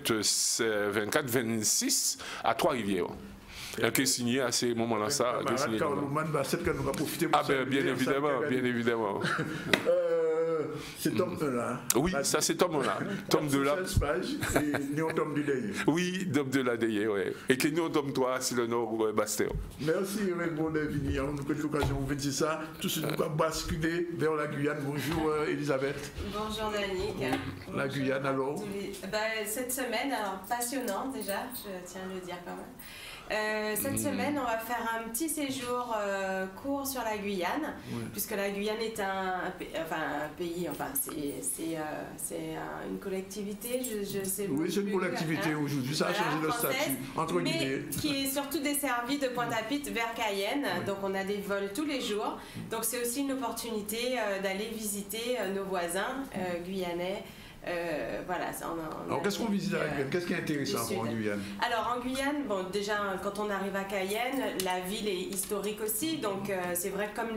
24-26 à Trois-Rivières. Qui est signé à ces moments-là. Ça, bien évidemment. C'est tome 1 là. Oui, ça c'est tome 1 là. Tome 2 là. 16 pages et nous tome du Deye. Oui, tome 2 là Deye, oui. Et que nous tome 3 c'est le Nord Bastère. Merci Raymond Devigny. Nous avons l'occasion de vous dire ça. Tout de suite, nous allons basculer vers la Guyane. Bonjour Elisabeth. Bonjour Danick. La Guyane alors. Cette semaine, alors passionnante déjà, je tiens à le dire quand même. Cette semaine, on va faire un petit séjour court sur la Guyane, puisque la Guyane est un pays, enfin c'est une collectivité, je sais oui, c'est une collectivité aujourd'hui, ça a changé le statut, entre guillemets. Mais qui est surtout desservie de Pointe-à-Pitre vers Cayenne, donc on a des vols tous les jours, donc c'est aussi une opportunité d'aller visiter nos voisins guyanais. Voilà, alors qu'est-ce qu'on visite à la Guyane? Qu'est-ce qui est intéressant en Guyane? Alors en Guyane, bon, déjà quand on arrive à Cayenne, la ville est historique aussi, donc c'est vrai que comme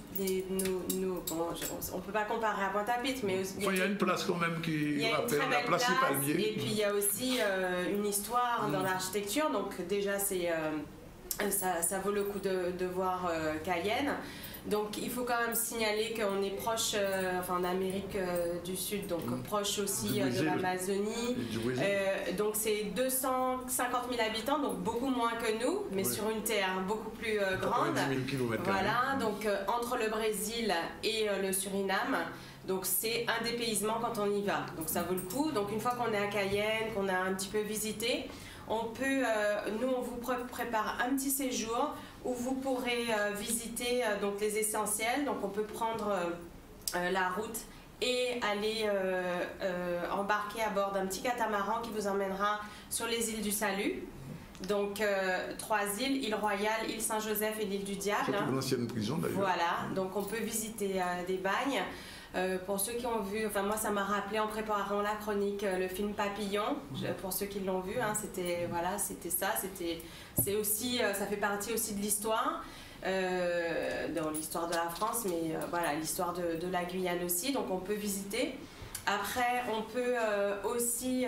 on ne peut pas comparer à Pointe-à-Pitre, mais il y a une place quand même qui rappelle la place des Palmiers. Et puis il y a aussi une histoire dans l'architecture, donc déjà ça vaut le coup de voir Cayenne. Donc il faut quand même signaler qu'on est proche, en Amérique du Sud, donc proche aussi de l'Amazonie. Donc c'est 250 000 habitants, donc beaucoup moins que nous, mais sur une terre beaucoup plus grande. 10 000 km². Voilà, donc entre le Brésil et le Suriname. Donc c'est un dépaysement quand on y va, donc ça vaut le coup. Donc une fois qu'on est à Cayenne, qu'on a un petit peu visité, on peut, nous on vous prépare un petit séjour où vous pourrez visiter donc les essentiels. Donc on peut prendre la route et aller embarquer à bord d'un petit catamaran qui vous emmènera sur les îles du Salut. Donc 3 îles, île Royale, île Saint-Joseph et l'île du Diable. C'est une ancienne prison d'ailleurs. Voilà, donc on peut visiter des bagnes. Pour ceux qui ont vu, enfin moi ça m'a rappelé en préparant la chronique le film Papillon. Pour ceux qui l'ont vu, hein, c'était ça. C'est aussi, ça fait partie aussi de l'histoire, dans l'histoire de la France, mais voilà l'histoire de la Guyane aussi. Donc on peut visiter. Après on peut aussi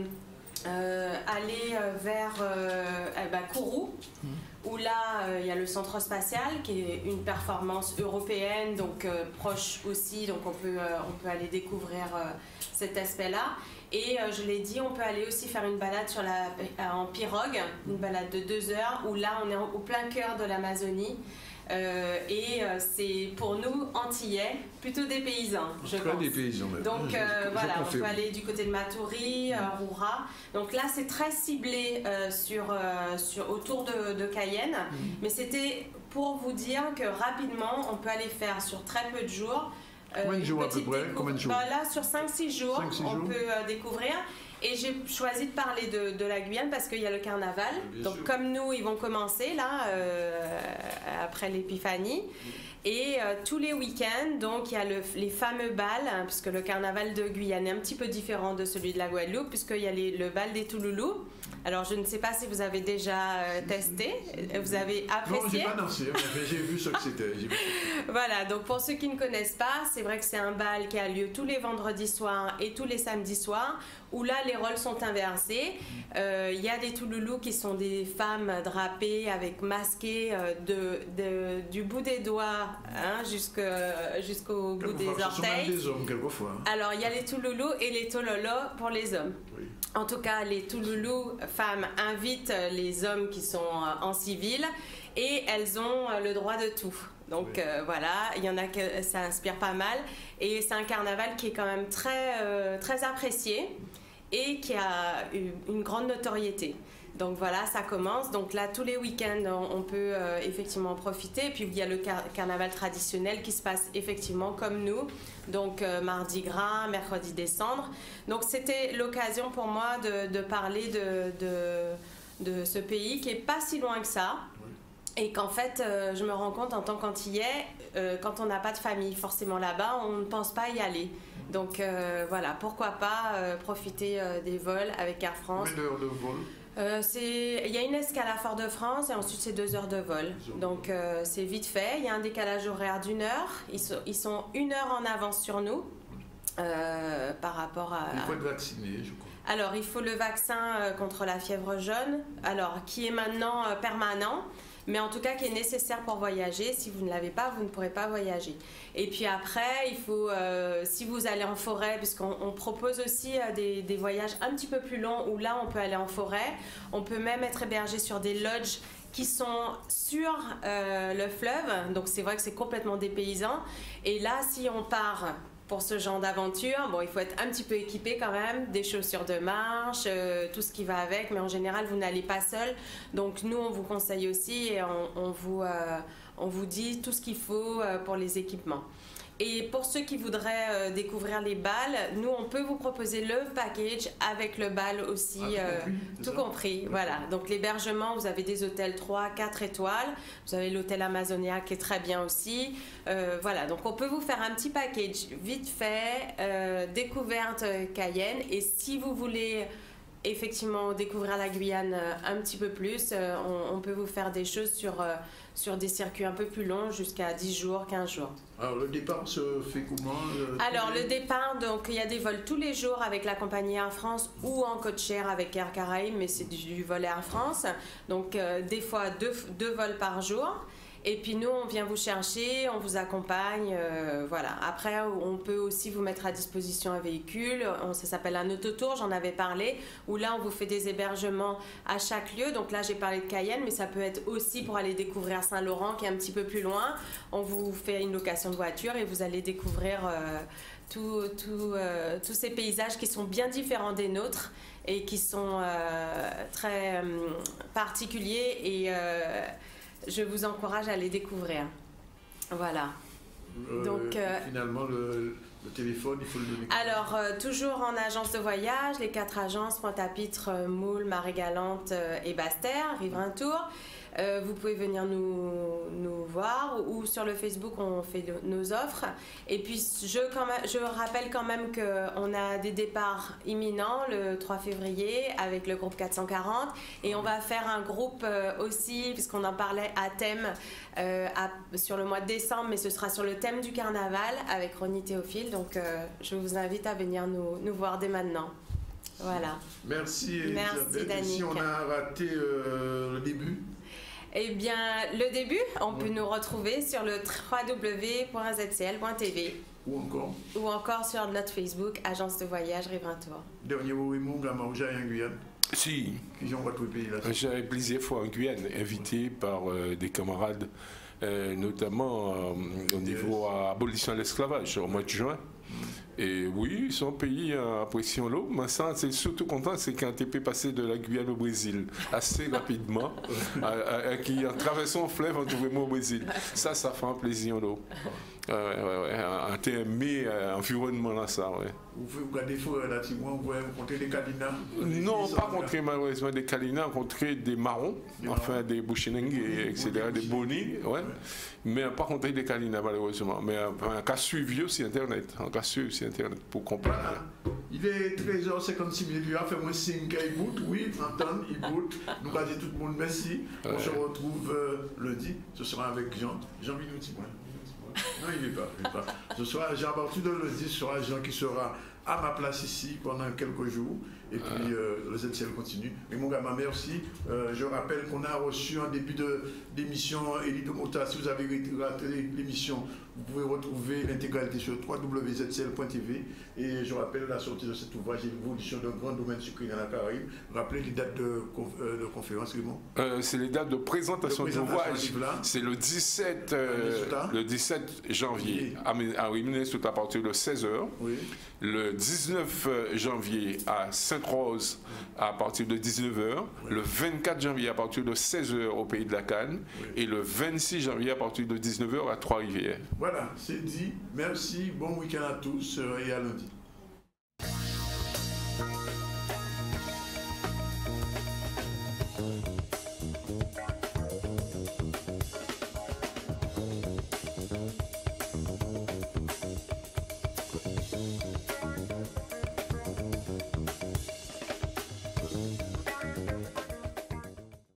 aller vers Kourou. Où là, il y a le centre spatial qui est une performance européenne, donc proche aussi, donc on peut aller découvrir cet aspect-là. Et je l'ai dit, on peut aller aussi faire une balade en pirogue, une balade de 2 heures, où là on est au plein cœur de l'Amazonie. C'est pour nous, Antillais, plutôt des paysans, je pense. Des paysans, même. Donc voilà, on peut aller du côté de Matoury, Roura. Donc là, c'est très ciblé autour de Cayenne. Mais c'était pour vous dire que rapidement, on peut aller faire sur très peu de jours. Combien de jours à peu près? Combien de jours? Là, sur 5-6 jours, on peut découvrir. Et j'ai choisi de parler de la Guyane parce qu'il y a le carnaval. Donc comme nous, ils vont commencer là, après l'épiphanie. Et tous les week-ends, donc il y a les fameux bals, hein, puisque le carnaval de Guyane est un petit peu différent de celui de la Guadeloupe, puisqu'il y a le bal des Touloulous. Alors je ne sais pas si vous avez déjà testé, vous avez apprécié. Non, j'ai pas dansé, mais j'ai vu ce que c'était. Voilà, donc pour ceux qui ne connaissent pas, c'est vrai que c'est un bal qui a lieu tous les vendredis soirs et tous les samedis soirs, où là les rôles sont inversés. Il y a des Touloulous qui sont des femmes drapées avec masquées du bout des doigts hein, jusqu'au bout des orteils. Ce sont même des hommes quelquefois. Alors il y a les Touloulous et les Tololos pour les hommes. Oui. En tout cas, les Touloulous femmes invitent les hommes qui sont en civil et elles ont le droit de tout. Donc voilà, il y en a que ça inspire pas mal et c'est un carnaval qui est quand même très apprécié et qui a une grande notoriété. Donc voilà, ça commence. Donc là, tous les week-ends, on peut effectivement en profiter. Et puis il y a le carnaval traditionnel qui se passe effectivement comme nous. Donc mardi gras, mercredi des cendres. Donc c'était l'occasion pour moi de parler de ce pays qui est pas si loin que ça. Et qu'en fait, je me rends compte en tant qu'Antillais, quand on n'a pas de famille forcément là-bas, on ne pense pas y aller. Donc voilà, pourquoi pas profiter des vols avec Air France. Combien d'heures de vol ? Il y a une escale à Fort-de-France et ensuite c'est 2 heures de vol. Donc c'est vite fait. Il y a un décalage horaire d'1 heure. Ils sont 1 heure en avance sur nous par rapport à... Il faut être vacciné, je crois. Alors il faut le vaccin contre la fièvre jaune, alors qui est maintenant permanent. Mais en tout cas qui est nécessaire pour voyager. Si vous ne l'avez pas, vous ne pourrez pas voyager. Et puis après, il faut, si vous allez en forêt, puisqu'on propose aussi des voyages un petit peu plus longs où là on peut aller en forêt, on peut même être hébergé sur des lodges qui sont sur le fleuve, donc c'est vrai que c'est complètement dépaysant. Et là, si on part pour ce genre d'aventure, bon, il faut être un petit peu équipé quand même, des chaussures de marche, tout ce qui va avec, mais en général, vous n'allez pas seul. Donc nous, on vous conseille aussi et on vous dit tout ce qu'il faut pour les équipements. Et pour ceux qui voudraient découvrir les balles, nous, on peut vous proposer le package avec le bal aussi, tout compris. Voilà. Donc l'hébergement, vous avez des hôtels 3, 4 étoiles. Vous avez l'hôtel Amazonia qui est très bien aussi. Voilà. Donc on peut vous faire un petit package vite fait, découverte Cayenne. Et si vous voulez effectivement découvrir la Guyane un petit peu plus, on peut vous faire des choses sur des circuits un peu plus longs, jusqu'à 10 jours, 15 jours. Alors le départ se fait comment Alors le départ, donc il y a des vols tous les jours avec la compagnie Air France ou en code-share avec Air Caraïbes, mais c'est du vol Air France. Donc des fois deux vols par jour. Et puis nous, on vient vous chercher, on vous accompagne, voilà. Après, on peut aussi vous mettre à disposition un véhicule, ça s'appelle un autotour, j'en avais parlé, où là, on vous fait des hébergements à chaque lieu. Donc là, j'ai parlé de Cayenne, mais ça peut être aussi pour aller découvrir Saint-Laurent, qui est un petit peu plus loin. On vous fait une location de voiture et vous allez découvrir tous ces paysages qui sont bien différents des nôtres et qui sont très particuliers et... je vous encourage à les découvrir. Voilà. Donc, finalement, le téléphone, il faut le donner. Alors, toujours en agence de voyage, les 4 agences, Pointe-à-Pitre, Moule, Marie-Galante et Basse-Terre, Riveraintour. Vous pouvez venir nous voir ou sur le Facebook, on fait nos offres. Et puis, je rappelle quand même qu'on a des départs imminents le 3 février avec le groupe 440. Et on va faire un groupe aussi, puisqu'on en parlait à thème sur le mois de décembre, mais ce sera sur le thème du carnaval avec Ronnie Théophile. Donc, je vous invite à venir nous voir dès maintenant. Voilà. Merci, Elisabeth. Danick. Si on a raté le début. Eh bien, le début, on peut nous retrouver sur le www.zcl.tv. Ou encore sur notre Facebook, Agence de voyage Riveraintour. Dernier mot, en Guyane. Si. J'ai plusieurs fois en Guyane, invité par des camarades, notamment au niveau abolition de l'esclavage, au mois de juin. Et oui, ils sont pays appréciant l'eau, mais ça, c'est surtout content, c'est qu'un TP passé de la Guyane au Brésil assez rapidement, qui en traversant le fleuve, on trouvait au Brésil. Ça fait un plaisir l'eau. Un TMI, environnement là, ça, ouais. Vous pouvez regarder là, vous pouvez rencontrer des calinas? Non, pas rencontrer malheureusement des calinas, rencontrer des marrons, enfin des bouchinengues, etc., des bonis, ouais. Mais pas rencontrer des calinas malheureusement. Mais un cas suivi sur Internet, pour comprendre. Voilà. Il est 13h56, fait-moi signe qu'il boot, oui, Anton, il boot. Nous regardons tout le monde, merci. On se retrouve lundi, ce sera avec Jean Vinouti. Non, il n'est pas. Ce soir, à partir de lundi, ce sera Jean qui sera à ma place ici pendant quelques jours. Et puis, le ZCL continue. Mais mon gars, merci. Je rappelle qu'on a reçu en début d'émission Elie Domota. Si vous avez raté l'émission, vous pouvez retrouver l'intégralité sur www.zcl.tv. Et je rappelle la sortie de cet ouvrage, l'évolution d'un grand domaine sucrier dans la Caraïbe. Rappelez les dates de conférence, Raymond. C'est les dates de présentation de l'ouvrage. C'est le 17 janvier à Minnesota à partir de 16h. Oui. Le 19 janvier à Sainte-Rose à partir de 19h. Oui. Le 24 janvier à partir de 16h au Pays de la Canne. Oui. Et le 26 janvier à partir de 19h à Trois-Rivières. Voilà, c'est dit. Merci, bon week-end à tous et à lundi.